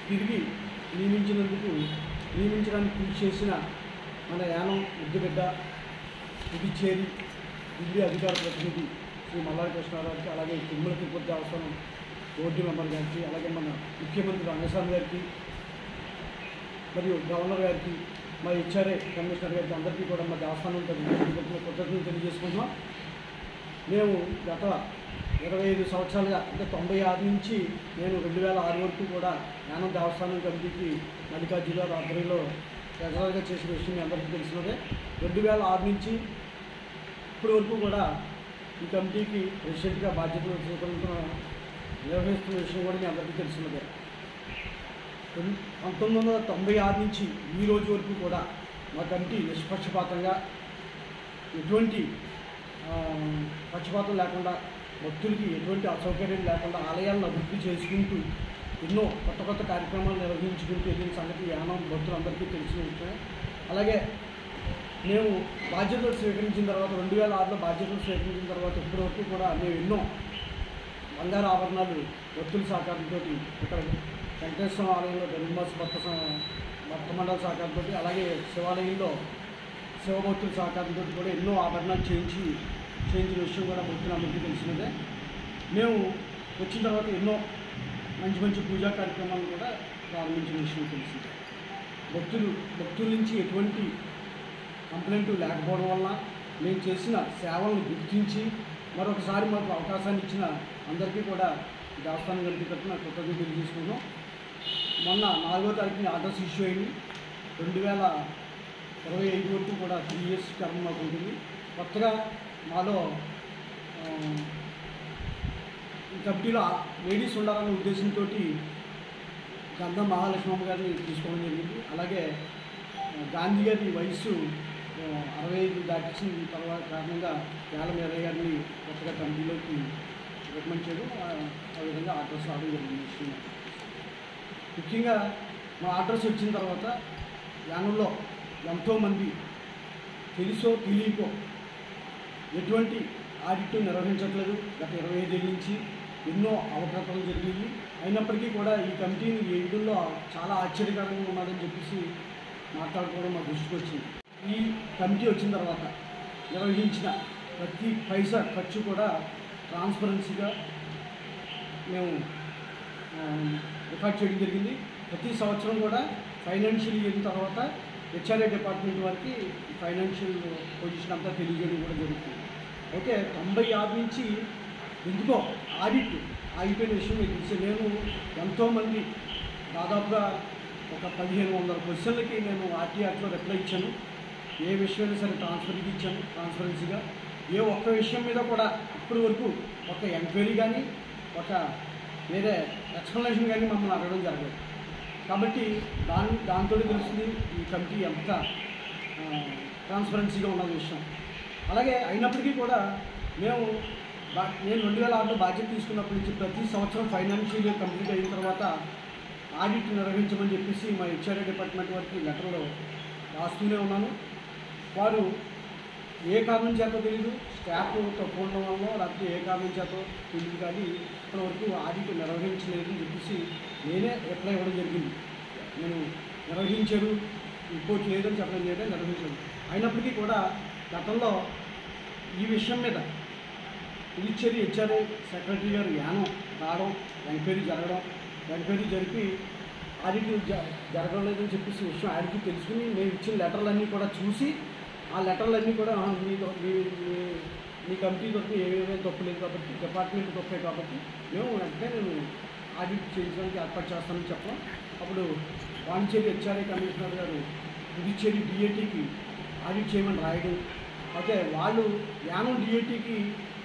శ్రీ మల్లారి కృష్ణారావుకి, అలాగే తిరుమల తిరుపతి దేవస్థానం బోర్డు మెంబర్ గారికి, అలాగే మన ముఖ్యమంత్రి రంగస్వామి గారికి మరియు గవర్నర్ గారికి, మా హెచ్ఆర్ఏ కమిషనర్ గారికి అందరికీ కూడా మా దేవస్థానం కృతజ్ఞతలు తెలియజేసుకుంటున్నాం. మేము గత 25 సంవత్సరాలుగా, అంటే 96 నుంచి నేను 2006 వరకు కూడా యానం దేవస్థానం కమిటీకి మల్లికార్జున గారి ఆధ్వర్యంలో ప్రజలుగా చేసిన విషయం మీ అందరికీ తెలిసినదే. 2006 నుంచి ఇప్పటి వరకు కూడా ఈ కమిటీకి ప్రెసిడెంట్గా బాధ్యతలు నిర్వహిస్తున్న విషయం కూడా మీ అందరికీ తెలిసినదే. 1996 నుంచి ఈ రోజు వరకు కూడా మా కమిటీ నిష్పక్షపాతంగా ఎటువంటి పక్షపాతం లేకుండా, భక్తులకి ఎటువంటి అసౌకర్యం లేకుండా ఆలయాలను అభివృద్ధి చేసుకుంటూ ఎన్నో కొత్త కార్యక్రమాలు నిర్వహించుకుంటూ వెళ్ళిన సంగతి యానం భక్తులందరికీ తెలిసిన విషయమే. అలాగే మేము బాధ్యతలు స్వీకరించిన తర్వాత 2006లో బాధ్యతలు స్వీకరించిన తర్వాత ఇప్పటి వరకు కూడా మేము ఎన్నో బంగారు ఆభరణాలు భక్తుల సహకారంతో ఇక్కడ వెంకటేశ్వర ఆలయంలో ధనుర్మాస భక్త మండల సహకారంతో, అలాగే శివాలయంలో శివభక్తుల సహకారంతో కూడా ఎన్నో ఆభరణాలు చేయించిన విషయం కూడా భక్తులందరికీ తెలిసినదే. మేము వచ్చిన తర్వాత ఎన్నో మంచి పూజా కార్యక్రమాలను కూడా ప్రారంభించిన విషయం తెలిసిందే. భక్తుల నుంచి ఎటువంటి కంప్లైంట్ లేకపోవడం వల్ల మేము చేసిన సేవలను గుర్తించి మరొకసారి మాకు అవకాశాన్ని ఇచ్చిన అందరికీ కూడా దేవస్థానం కమిటీ తరఫున కృతజ్ఞతలు తెలియజేసుకున్నాం. మొన్న 4వ తారీఖున ఆర్డర్స్ ఇష్యూ అయింది. 2025 వరకు కూడా 3 years టర్మ్ మాకు ఉంటుంది. కొత్తగా మాలో ఈ కమిటీలో లేడీస్ ఉండాలనే ఉద్దేశంతో గంధం మహాలక్ష్మమ్మ గారిని తీసుకోవడం జరిగింది. అలాగే గాంధీ గారి వయస్సు 65 దాటించిన తర్వాత కారణంగా యాల మేరయ్య గారిని కొత్తగా కమిటీలోకి రికమెండ్ చేయడం, ఆ విధంగా ఆర్డర్స్ రావడం జరిగింది. ముఖ్యంగా మా ఆర్డర్స్ వచ్చిన తర్వాత యానంలో ఎంతోమంది తెలుసో తెలియకో ఎటువంటి ఆడిట్ నిర్వహించట్లేదు. గత 25 ఏళ్ళ నుంచి ఎన్నో అవకతవకలు జరిగాయి. అయినప్పటికీ కూడా ఈ కమిటీని వేయడంలో చాలా ఆశ్చర్యకరంగా ఉన్నదని చెప్పేసి మాట్లాడుకోవడం మా దృష్టికి వచ్చింది. ఈ కమిటీ వచ్చిన తర్వాత నిర్వహించిన ప్రతి పైసా ఖర్చు కూడా ట్రాన్స్పరెన్సీగా మేము రికార్డ్ చేయడం జరిగింది. ప్రతి సంవత్సరం కూడా ఫైనాన్షియల్ ఇయర్ తర్వాత హెచ్ఆర్ఏ డిపార్ట్మెంట్ వారికి ఫైనాన్షియల్ పొజిషన్ అంతా తెలియజేయడం కూడా జరుగుతుంది. అయితే 96 నుంచి ఎందుకో ఆడిట్ ఆగిపోయిన విషయం మీకు తెలిసి నేను ఎంతోమంది దాదాపుగా ఒక 1500 క్వశ్చన్లకి నేను ఆర్టీఆర్లో రిప్లై ఇచ్చాను. ఏ విషయమైనా సరే ట్రాన్స్పరెన్సీకి ఇచ్చాను, ట్రాన్స్పరెన్సీగా. ఏ ఒక్క విషయం మీద కూడా ఇప్పటి వరకు ఒక ఎంక్వైరీ కానీ ఒక వేరే ఎక్స్ప్లెనేషన్ కానీ మమ్మల్ని అడగడం జరగదు. కాబట్టి దాంతో తెలుస్తుంది ఈ కమిటీ ఎంత ట్రాన్స్పరెన్సీగా ఉన్న విషయం. అలాగే అయినప్పటికీ కూడా నేను 2006లో బాధ్యత తీసుకున్నప్పటి నుంచి ప్రతి సంవత్సరం ఫైనాన్షియల్ కంప్లీట్ అయిన తర్వాత ఆడిట్ నిర్వహించమని చెప్పేసి మా హెచ్ఆర్ఏ డిపార్ట్మెంట్ వారికి లెటర్లో రాస్తూనే ఉన్నాను. వారు ఏ కారణం చేతో తెలియదు, స్టాఫ్ తక్కువ ఉండడం వల్ల లేకపోతే ఏ కారణం చేతో తెలియదు కానీ ఇప్పటివరకు ఆడిట్ నిర్వహించలేదని చెప్పేసి నేనే రిప్లై ఇవ్వడం జరిగింది. నేను నిర్వహించారు, రిపోర్ట్ లేదని చెప్పడం చేయడం నిర్వహించాను. అయినప్పటికీ కూడా గతంలో ఈ విషయం మీద పుదుచ్చేరి హెచ్ఆర్ఏ సెక్రటరీ గారు యానం రావడం, ఎంక్వైరీ జరిపి ఆడిట్ జరగడం లేదని చెప్పేసి విషయం ఆడికి తెలుసుకుని మేము ఇచ్చిన లెటర్లన్నీ కూడా చూసి ఆ లెటర్లన్నీ కూడా మీ కమిటీ తప్పు ఏమేమి తప్పు లేదు కాబట్టి డిపార్ట్మెంట్ తప్పే కాబట్టి మేము వెంటనే నేను ఆడిట్ చేయించడానికి ఏర్పాటు చేస్తానని చెప్పడం. అప్పుడు పాండిచేరి హెచ్ఆర్ఏ కమిషనర్ గారు పుదుచ్చేరి డిఏటీకి ఆడిట్ చేయమని రాయడం. అయితే వాళ్ళు యానం డిఏటీకి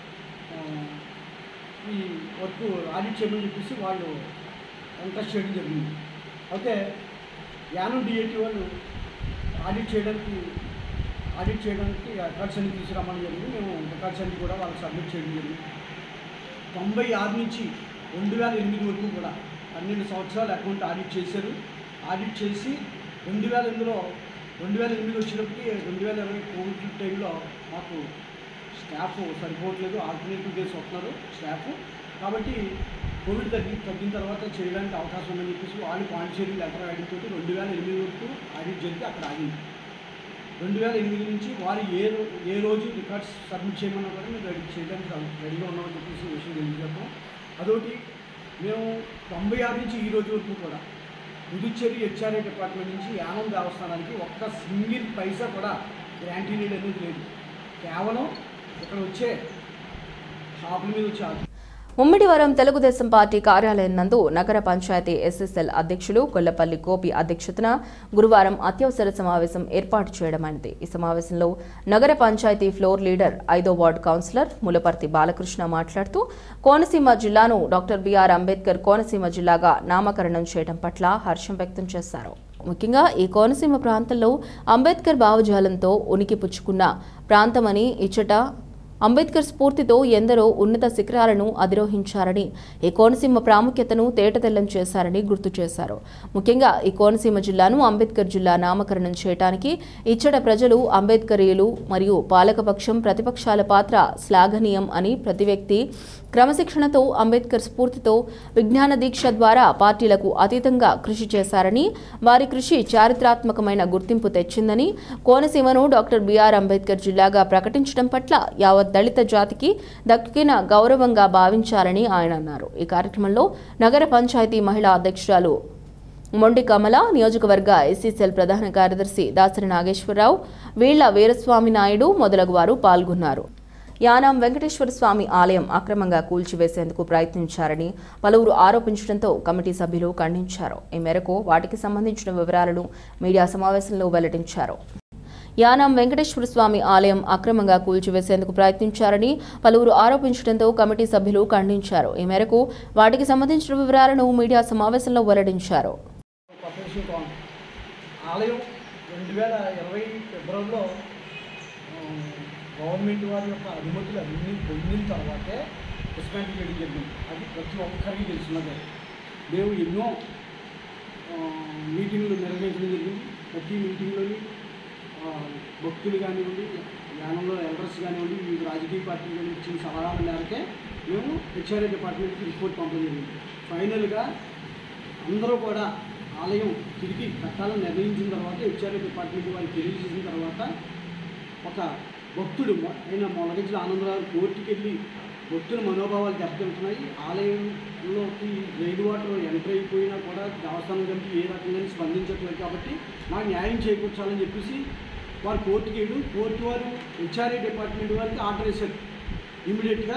ఈ వర్క్ ఆడిట్ చేయమని చెప్పేసి వాళ్ళు ఎంకరేజ్ చేయడం జరిగింది. అయితే యానం డిఏటీ వాళ్ళు ఆడిట్ చేయడానికి రికార్డ్స్ అన్ని తీసుకురామని జరిగింది. మేము రికార్డ్స్ అన్ని కూడా వాళ్ళకి సబ్మిట్ చేయడం జరిగింది. 96 నుంచి 2008 వరకు కూడా 12 సంవత్సరాలు అకౌంట్ ఆడిట్ చేశారు. ఆడిట్ చేసి 2008 వచ్చినప్పటికీ 2020 కోవిడ్ టైంలో మాకు స్టాఫ్ సరిపోవట్లేదు, ఆల్టర్నేటివ్ డేస్ వస్తున్నారు స్టాఫ్. కాబట్టి కోవిడ్ తగ్గిన తర్వాత చేయడానికి అవకాశం ఉందని చెప్పేసి వాళ్ళు పాండిచేరి లెటర్ రాయడంతో 2008 వరకు ఆడిట్ జరిగితే అక్కడ ఆగింది. 2008 నుంచి వారు ఏ రోజు రికార్డ్స్ సబ్మిట్ చేయమన్నా కూడా మేము చేయడానికి రెడీగా ఉన్నామని చెప్పేసి విషయం తెలియజేస్తాం. అదొకటి. మేము 96 నుంచి ఈ రోజు వరకు కూడా పుదుచ్చేరి హెచ్ఆర్ఏ డిపార్ట్మెంట్ నుంచి యానం దేవస్థానానికి ఒక్క సింగిల్ పైసా కూడా గ్రాంటీ నీడ్ అనేది లేదు. కేవలం ఇక్కడ వచ్చే షాపుల మీద వచ్చే ముమ్మిడివరం తెలుగుదేశం పార్టీ కార్యాలయం నందు నగర పంచాయతీ ఎస్ఎస్ఎల్ అధ్యక్షులు కొల్లపల్లి గోపి అధ్యక్షతన గురువారం అత్యవసర సమావేశం ఏర్పాటు చేయడమైనది. ఈ సమావేశంలో నగర పంచాయతీ ఫ్లోర్ లీడర్ 5వ వార్డు కౌన్సిలర్ ములపర్తి బాలకృష్ణ మాట్లాడుతూ కోనసీమ జిల్లాను డాక్టర్ బిఆర్ అంబేద్కర్ కోనసీమ జిల్లాగా నామకరణం చేయడం పట్ల హర్షం వ్యక్తం చేశారు. ముఖ్యంగా ఈ కోనసీమ ప్రాంతంలో అంబేద్కర్ భావజాలంతో ఉనికి పుచ్చుకున్న ప్రాంతమని, ఇచ్చట అంబేద్కర్ స్ఫూర్తితో ఎందరో ఉన్నత శిఖరాలను అధిరోహించారని, ఈ కోనసీమ ప్రాముఖ్యతను తేటతెల్లం చేశారని గుర్తు చేశారు. ముఖ్యంగా ఈ కోనసీమ జిల్లాను అంబేద్కర్ జిల్లా నామకరణం చేయడానికి ఇచ్చట ప్రజలు, అంబేద్కరీయులు మరియు పాలకపక్షం, ప్రతిపక్షాల పాత్ర శ్లాఘనీయం అని ప్రతి వ్యక్తి క్రమశిక్షణతో అంబేద్కర్ స్ఫూర్తితో విజ్ఞాన దీక్ష ద్వారా పార్టీలకు అతీతంగా కృషి చేశారని, వారి కృషి చారిత్రాత్మకమైన గుర్తింపు తెచ్చిందని, కోనసీమను డాక్టర్ బిఆర్ అంబేద్కర్ జిల్లాగా ప్రకటించడం పట్ల యావత్ దళిత జాతికి దక్కిన గౌరవంగా భావించాలని ఆయన అన్నారు. ఈ కార్యక్రమంలో నగర పంచాయతీ మహిళా అధ్యక్షురాలు మొండి కమల, నియోజకవర్గ ఎస్సీ సెల్ ప్రధాన కార్యదర్శి దాసరి నాగేశ్వరరావు, వీళ్ల వీరస్వామి నాయుడు మొదలగు వారు పాల్గొన్నారు. యానాం వెంకటేశ్వర స్వామి ఆలయం అక్రమంగా కూల్చివేసేందుకు ప్రయత్నించారని పలువురు ఆరోపించడంతో కమిటీ సభ్యులు ఖండించారు. ఈ మేరకు వాటికి సంబంధించిన వివరాలను మీడియా సమావేశంలో వెల్లడించారు. యానాం వెంకటేశ్వర స్వామి ఆలయం అక్రమంగా కూల్చివేసేందుకు ప్రయత్నించారని పలువురు ఆరోపించడంతో కమిటీ సభ్యులు ఖండించారు. ఈ మేరకు వాటికి సంబంధించిన వివరాలను మీడియా సమావేశంలో వెల్లడించారు. ఆలయం 2020 ఫిబ్రవరిలో గవర్నమెంట్ వారి యొక్క అనుమతులు అన్నీ పొందిన తర్వాతే డిస్మాంటిల్ చేయడం జరిగింది. అది ప్రతి ఒక్కరికి తెలిసినదే. మేము ఎన్నో మీటింగ్లు నిర్వహించడం జరిగింది. ప్రతి మీటింగ్లోని భక్తులు కానివ్వండి, యానంలో ఎల్డర్స్ కానివ్వండి, వివిధ రాజకీయ పార్టీలు కానీ ఇచ్చిన సలహాల మేరకే మేము హెచ్ఆర్ఏ డిపార్ట్మెంట్కి రిపోర్ట్ పంపడం జరిగింది. ఫైనల్గా అందరూ కూడా ఆలయం తిరిగి కట్టాలని నిర్ణయించిన తర్వాత హెచ్ఆర్ఏ డిపార్ట్మెంట్ వారికి తెలియజేసిన తర్వాత ఒక భక్తుడు అయిన మొలగజ్జల ఆనందరావు కోర్టుకి వెళ్ళి భక్తుల మనోభావాలు దెబ్బతింటున్నాయి, ఆలయంలోకి రైలు వాటర్ ఎంటర్ అయిపోయినా కూడా దేవస్థానం కమిటీ ఏ రకంగా స్పందించట్లేదు కాబట్టి మాకు న్యాయం చేకూర్చాలని చెప్పేసి వారు కోర్టుకి వెళ్ళి కోర్టు వారు హెచ్ఆర్ఏ డిపార్ట్మెంట్ వారికి ఆర్డర్ వేశారు. ఇమీడియట్గా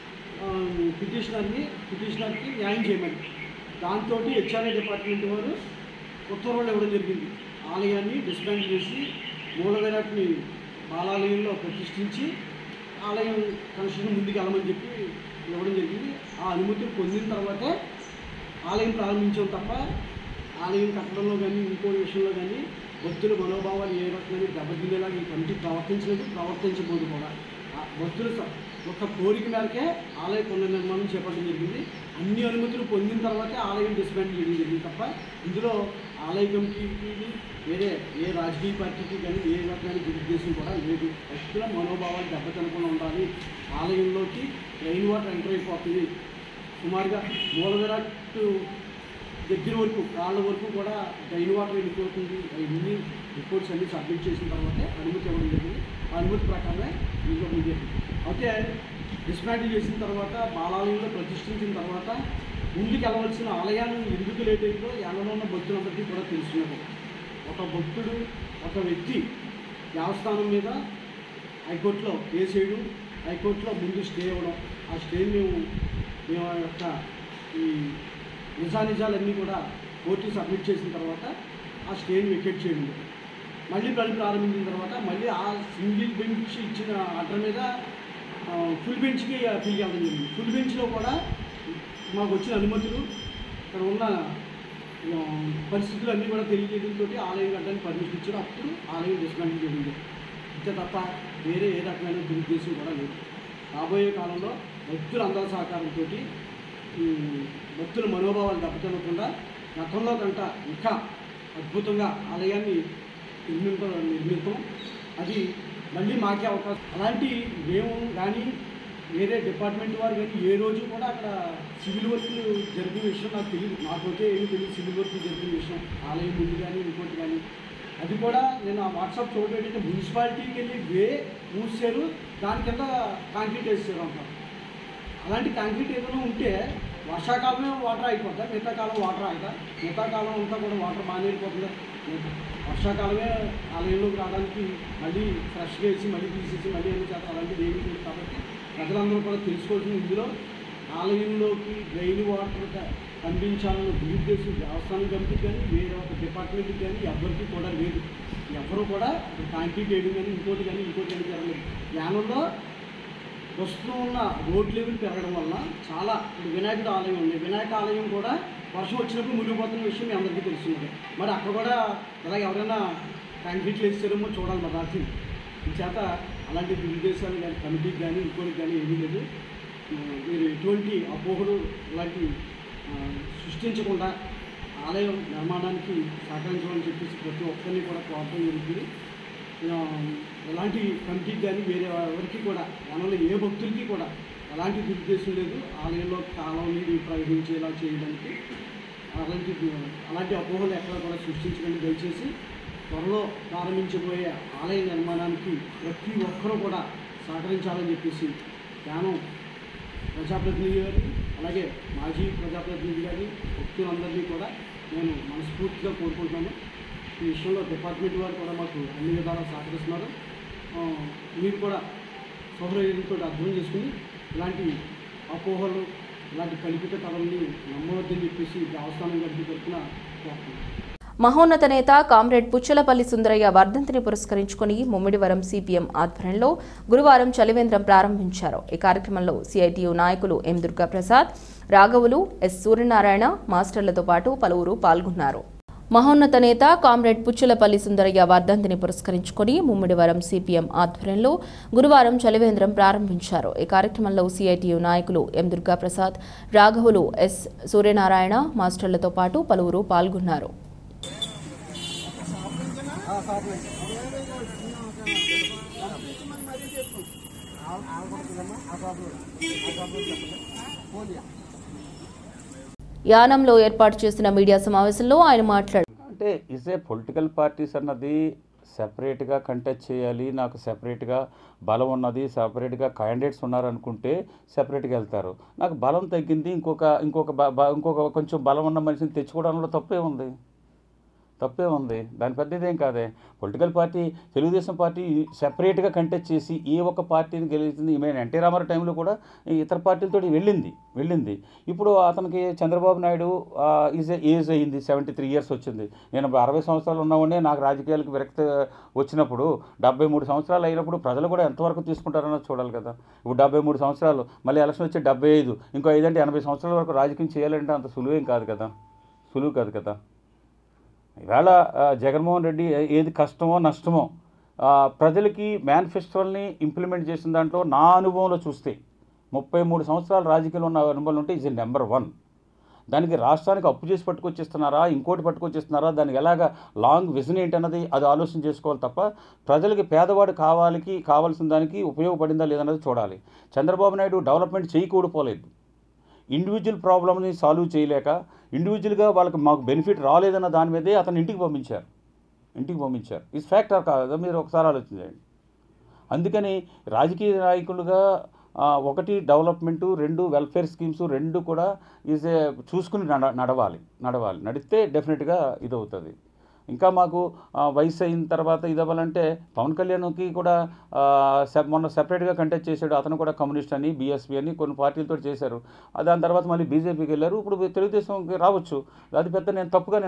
పిటిషనర్కి న్యాయం చేయమని. దాంతో హెచ్ఆర్ఏ డిపార్ట్మెంట్ వారు ఉత్తర్వులు ఇవ్వడం జరిగింది. ఆలయాన్ని డిస్మాంటిల్ చేసి మూలవిరాట్ని బాలాలయంలో ప్రతిష్ఠించి ఆలయం కన్స్ట్రక్షన్ ముందుకు వెళ్ళమని చెప్పి ఇవ్వడం జరిగింది. ఆ అనుమతులు పొందిన తర్వాతే ఆలయం ప్రారంభించాం తప్ప ఆలయం కట్టడంలో కానీ ఇంకో విషయంలో కానీ భక్తుల మనోభావాలు ఏ రకమైన దెబ్బతినేలాగా ఈ కమిటీ ప్రవర్తించలేదు, ప్రవర్తించబోదు కూడా. భక్తుల ఒక కోరిక మేరకే ఆలయ పునర్నిర్మాణం చేపట్టడం జరిగింది. అన్ని అనుమతులు పొందిన తర్వాతే ఆలయం డిస్మాంటిల్ చేయడం జరిగింది తప్ప ఇందులో ఆలయ కమిటీకి వేరే ఏ రాజకీయ పార్టీకి కానీ ఏ రకమైన దురుద్దేశం కూడా లేదు. భక్తుల మనోభావాలు దెబ్బతినకుండా ఉండాలి. ఆలయంలోకి రైన్ వాటర్ ఎంటర్ అయిపోతుంది. సుమారుగా మూలవిరాట్ దగ్గర వరకు కాళ్ళ వరకు కూడా రైన్ వాటర్ వెళ్ళిపోతుంది. ఇవన్నీ రిపోర్ట్స్ అన్నీ సబ్మిట్ చేసిన తర్వాతే అనుమతి ఇవ్వడం జరిగింది. ఆ అనుమతి ప్రకారమే ఇంట్లో జరిగింది. అయితే డిస్మాంటిల్ చేసిన తర్వాత బాలాలయంలో ప్రతిష్ఠించిన తర్వాత ముందుకు వెళ్ళవలసిన ఆలయాన్ని ఎందుకు లేట్ అయిందో యానంలో ఉన్న భక్తులందరికీ కూడా తెలుసుకున్నారు. ఒక భక్తుడు, ఒక వ్యక్తి దేవస్థానం మీద హైకోర్టులో కేసు వేయడం, హైకోర్టులో ముందు స్టే ఇవ్వడం, ఆ స్టే మేము యొక్క ఈ నిజానిజాలన్నీ కూడా కోర్టుకి సబ్మిట్ చేసిన తర్వాత ఆ స్టేని వెకేట్ చేయడం, మళ్ళీ ప్రారంభించిన తర్వాత మళ్ళీ ఆ సింగిల్ బెంచ్ ఇచ్చిన ఆర్డర్ మీద ఫుల్ బెంచ్కి అప్పీల్ చేయడం జరిగింది. ఫుల్ బెంచ్లో కూడా మాకు వచ్చిన అనుమతులు, ఇక్కడ ఉన్న పరిస్థితులు అన్నీ కూడా తెలియజేయడంతో ఆలయం కట్టడానికి పర్మిషన్ ఇచ్చారు. అప్పుడు ఆలయం డిస్మాంటిల్ చేయడం ఇంతే తప్ప వేరే ఏ రకమైన దురుద్దేశం కూడా లేదు. రాబోయే కాలంలో భక్తులందరి సహకారంతో భక్తుల మనోభావాలు దెబ్బతినకుండా గతంలో కంట ఇంకా అద్భుతంగా ఆలయాన్ని నిర్మిస్తాం. అది మళ్ళీ మాకే అవకాశం. అలాంటి మేము కానీ వేరే డిపార్ట్మెంట్ వారు కానీ ఏ రోజు కూడా అక్కడ సివిల్ వర్క్లు జరిగిన విషయం నాకు తెలియదు. నాకైతే ఏమీ తెలియదు సివిల్ వర్క్ జరిగిన విషయం. ఆలయం ముందు కానీ ఇంకోటి కానీ అది కూడా నేను ఆ వాట్సాప్ చూడడం ఏంటంటే మున్సిపాలిటీకి వెళ్ళి మూసారు, దాని కింద కాంక్రీట్ వేసారు అంటారు. అలాంటి కాంక్రీట్ ఏదైనా ఉంటే వర్షాకాలమే వాటర్ అయిపోద్దా? మిగతా కాలం వాటర్ ఆగుతా? మిగతా కాలం అంతా కూడా వాటర్ బాగానే అయిపోతుందా? వర్షాకాలమే ఆలయంలోకి రావడానికి మళ్ళీ ఫ్రెష్గా వేసి మళ్ళీ తీసేసి మళ్ళీ ఏమి చేస్తారు, అలాంటిది ఏమి లేదు. కాబట్టి ప్రజలందరూ కూడా తెలుసుకోవాల్సింది ఇందులో ఆలయంలోకి డ్రైన్ వాటర్ అందించాలన్న దురుద్దేశం దేవస్థానం కమిటీకి కానీ వేరే ఒక డిపార్ట్మెంట్కి కానీ ఎవరికి కూడా లేదు. ఎవరు కూడా కాంక్రీట్ వేయడం కానీ ఇంకోటి కానీ జరగలేదు. యానంలో ప్రస్తుతం ఉన్న రోడ్ లెవెల్ పెరగడం వల్ల చాలా ఇప్పుడు వినాయకుడు ఆలయం ఉంది. వినాయక ఆలయం కూడా వర్షం వచ్చినప్పుడు మునిగిపోతున్న విషయం మీ అందరికీ తెలుస్తుంది. మరి అక్కడ కూడా ఇలా ఎవరైనా కాంక్రీట్లు వేస్తారేమో చూడాలి మరి రాత్రి. ఈ చేత అలాంటి దురుద్దేశాలు కానీ కమిటీకి కానీ ఇంకోటికి కానీ ఏమీ లేదు. మీరు ఎటువంటి అపోహలు ఇలాంటి సృష్టించకుండా ఆలయం నిర్మాణానికి సహకరించమని చెప్పేసి ప్రతి ఒక్కరిని కూడా కోరడం జరుగుతుంది. ఎలాంటి కమిటీకి కానీ వేరే ఎవరికి కూడా దానివల్ల ఏ భక్తులకి కూడా అలాంటి దురుద్దేశం లేదు. ఆలయంలో కాలం నీరు ప్రవహించేలా చేయడానికి అలాంటి అపోహలు ఎక్కడ కూడా సృష్టించకండి. దయచేసి త్వరలో ప్రారంభించబోయే ఆలయ నిర్మాణానికి ప్రతి ఒక్కరూ కూడా సహకరించాలని చెప్పేసి ధ్యానం ప్రజాప్రతినిధి గారి, అలాగే మాజీ ప్రజాప్రతినిధి గారి, భక్తులందరినీ కూడా నేను మనస్ఫూర్తిగా కోరుకుంటున్నాను. ఈ విషయంలో డిపార్ట్మెంట్ వారు కూడా మాకు అన్ని విధాలా సహకరిస్తున్నారు. మీరు కూడా సౌహృదయంతో అర్థం చేసుకుని ఇలాంటి అపోహలు, ఇలాంటి కల్పిత కథల్ని నమ్మవద్దని చెప్పేసి దేవస్థానం గారికి తరఫున కోరుతున్నాను. మహోన్నత నేత కామ్రేడ్ పుచ్చలపల్లి సుందరయ్య వర్ధంతిని పురస్కరించుకుని ముమ్మిడివరం సిపిఎం ఆధ్వర్యంలో గురువారం చలివేంద్రం ప్రారంభించారు. ఈ కార్యక్రమంలో సిఐటియు నాయకులు ఎం దుర్గాప్రసాద్, రాఘవులు, ఎస్ సూర్యనారాయణ మాస్టర్లతో పాటు పలువురు పాల్గొన్నారు. మహోన్నత నేత కామ్రేడ్ పుచ్చలపల్లి సుందరయ్య వర్ధంతిని పురస్కరించుకుని ముమ్మిడివరం సిపిఎం ఆధ్వర్యంలో గురువారం చలివేంద్రం ప్రారంభించారు. ఈ కార్యక్రమంలో సిఐటియు నాయకులు ఎం దుర్గాప్రసాద్, రాఘవులు, ఎస్ సూర్యనారాయణ మాస్టర్లతో పాటు పలువురు పాల్గొన్నారు. యానంలో ఏర్పాటు చేసిన మీడియా సమావేశంలో ఆయన మాట్లాడారు. అంటే ఇదే పొలిటికల్ పార్టీస్ అన్నది సెపరేట్గా కంటెస్ట్ చేయాలి, నాకు సెపరేట్గా బలం ఉన్నది, సెపరేట్గా క్యాండిడేట్స్ ఉన్నారనుకుంటే సెపరేట్గా వెళ్తారు. నాకు బలం తగ్గింది, ఇంకొక కొంచెం బలం ఉన్న మనిషిని తెచ్చుకోవడంలో తప్పే ఉంది. దాని పెద్దదేం కాదే. పొలిటికల్ పార్టీ తెలుగుదేశం పార్టీ సెపరేట్గా కంటెస్ట్ చేసి ఏ ఒక్క పార్టీని గెలిచింది. ఈమె ఎన్టీ రామారావు టైంలో కూడా ఇతర పార్టీలతో వెళ్ళింది. ఇప్పుడు అతనికి చంద్రబాబు నాయుడు ఏజ్ అయ్యింది, 73 years వచ్చింది. నేను 60 సంవత్సరాలు ఉన్నవాడే నాకు రాజకీయాలకు విరక్తి వచ్చినప్పుడు 73 సంవత్సరాలు అయినప్పుడు ప్రజలు కూడా ఎంతవరకు తీసుకుంటారన్నది చూడాలి కదా. ఇప్పుడు 73 సంవత్సరాలు, మళ్ళీ ఎలక్షన్ వచ్చి 75, ఇంకో 5 అంటే 80 సంవత్సరాల వరకు రాజకీయం చేయాలంటే అంత సులువు కాదు కదా. ఇవాళ జగన్మోహన్ రెడ్డి ఏది కష్టమో నష్టమో ప్రజలకి మేనిఫెస్టోల్ని ఇంప్లిమెంట్ చేసిన దాంట్లో నా అనుభవంలో చూస్తే 33 సంవత్సరాలు రాజకీయాలు ఉన్న అనుభవం ఉంటే ఈజ్ నెంబర్ 1. దానికి రాష్ట్రానికి అప్పు చేసి పట్టుకొచ్చేస్తున్నారా, ఇంకోటి పట్టుకొచ్చేస్తున్నారా, దానికి ఎలాగ లాంగ్ విజన్ ఏంటన్నది అది ఆలోచన చేసుకోవాలి తప్ప ప్రజలకి పేదవాడు కావాల్సిన దానికి ఉపయోగపడిందా లేదన్నది చూడాలి. చంద్రబాబు నాయుడు డెవలప్మెంట్ చేయకూడపోలేదు. ఇండివిజువల్ ప్రాబ్లమ్ని సాల్వ్ చేయలేక ఇండివిజువల్గా మాకు బెనిఫిట్ రాలేదన్న దాని మీదే అతను ఇంటికి పంపించారు. ఇది ఫ్యాక్టర్ కాదా, మీరు ఒకసారి ఆలోచించండి. అందుకని రాజకీయ నాయకులుగా 1 డెవలప్మెంటు, 2 వెల్ఫేర్ స్కీమ్స్, 2 కూడా చూసుకుని నడిస్తే డెఫినెట్గా ఇది అవుతుంది. ఇంకా మాకు వయసు అయిన తర్వాత ఇది అవ్వాలంటే పవన్ కళ్యాణ్కి కూడా మొన్న సెపరేట్గా కంటెస్ట్ చేశాడు. అతను కూడా కమ్యూనిస్ట్ అని, బీఎస్పీ అని కొన్ని పార్టీలతో చేశారు. దాని తర్వాత మళ్ళీ బీజేపీకి వెళ్ళారు. ఇప్పుడు తెలుగుదేశంకి రావచ్చు. అది నేను తప్పుగా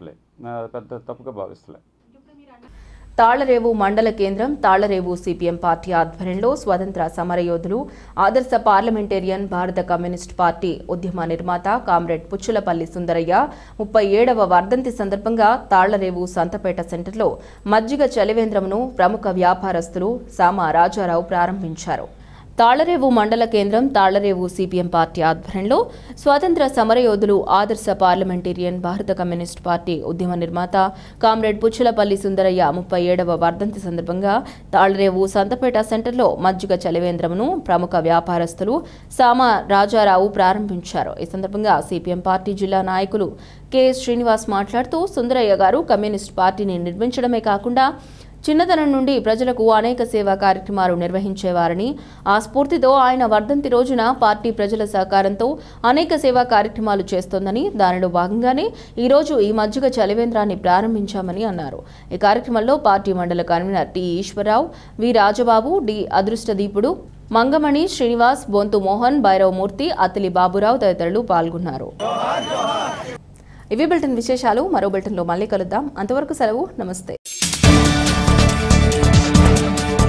భావిస్తలే. తాళ్లరేవు మండల కేంద్రం తాళ్లరేవు సిపిఎం పార్టీ ఆధ్వర్యంలో స్వతంత్ర సమరయోధులు, ఆదర్శ పార్లమెంటేరియన్, భారత కమ్యూనిస్ట్ పార్టీ ఉద్యమ నిర్మాత కామ్రేడ్ పుచ్చలపల్లి సుందరయ్య 37వ వర్ధంతి సందర్భంగా తాళ్లరేవు సంతపేట సెంటర్లో మజ్జిగ చలివేంద్రంను ప్రముఖ వ్యాపారస్తులు సామ రాజారావు ప్రారంభించారు. తాళ్లరేవు మండల కేంద్రం తాళ్లరేవు సిపిఎం పార్టీ ఆధ్వర్యంలో స్వాతంత్ర సమరయోధులు, ఆదర్శ పార్లమెంటేరియన్, భారత కమ్యూనిస్ట్ పార్టీ ఉద్యమ నిర్మాత కామ్రేడ్ పుచ్చలపల్లి సుందరయ్య 37వ వర్ధంతి సందర్భంగా తాళ్లరేవు సంతపేట సెంటర్లో మజ్జిగ చలివేంద్రంను ప్రముఖ వ్యాపారస్తులు సామ రాజారావు ప్రారంభించారు. ఈ సందర్భంగా సిపిఎం పార్టీ జిల్లా నాయకులు కె శ్రీనివాస్ మాట్లాడుతూ సుందరయ్య గారు కమ్యూనిస్ట్ పార్టీని నిర్మించడమే కాకుండా చిన్నతనం నుండి ప్రజలకు అనేక సేవా కార్యక్రమాలు నిర్వహించేవారని, ఆ స్ఫూర్తితో ఆయన వర్ధంతి రోజున పార్టీ ప్రజల సహకారంతో అనేక సేవా కార్యక్రమాలు చేస్తోందని, దానిలో భాగంగానే ఈరోజు ఈ మజ్జిగ చలివేంద్రాన్ని ప్రారంభించామని అన్నారు. ఈ కార్యక్రమంలో పార్టీ మండల convener T Eswararao, V Rajababu, D Adrushtadeepudu, Mangamani, Srinivas, Bonthu Mohan, Bhairavamurthy, Atili Baburao తదితరులు పాల్గొన్నారు. ఇవి బులెటిన్ విశేషాలు. మరో బులెటిన్లో మళ్ళీ కలుద్దాం. అంతవరకు సెలవు. నమస్తే.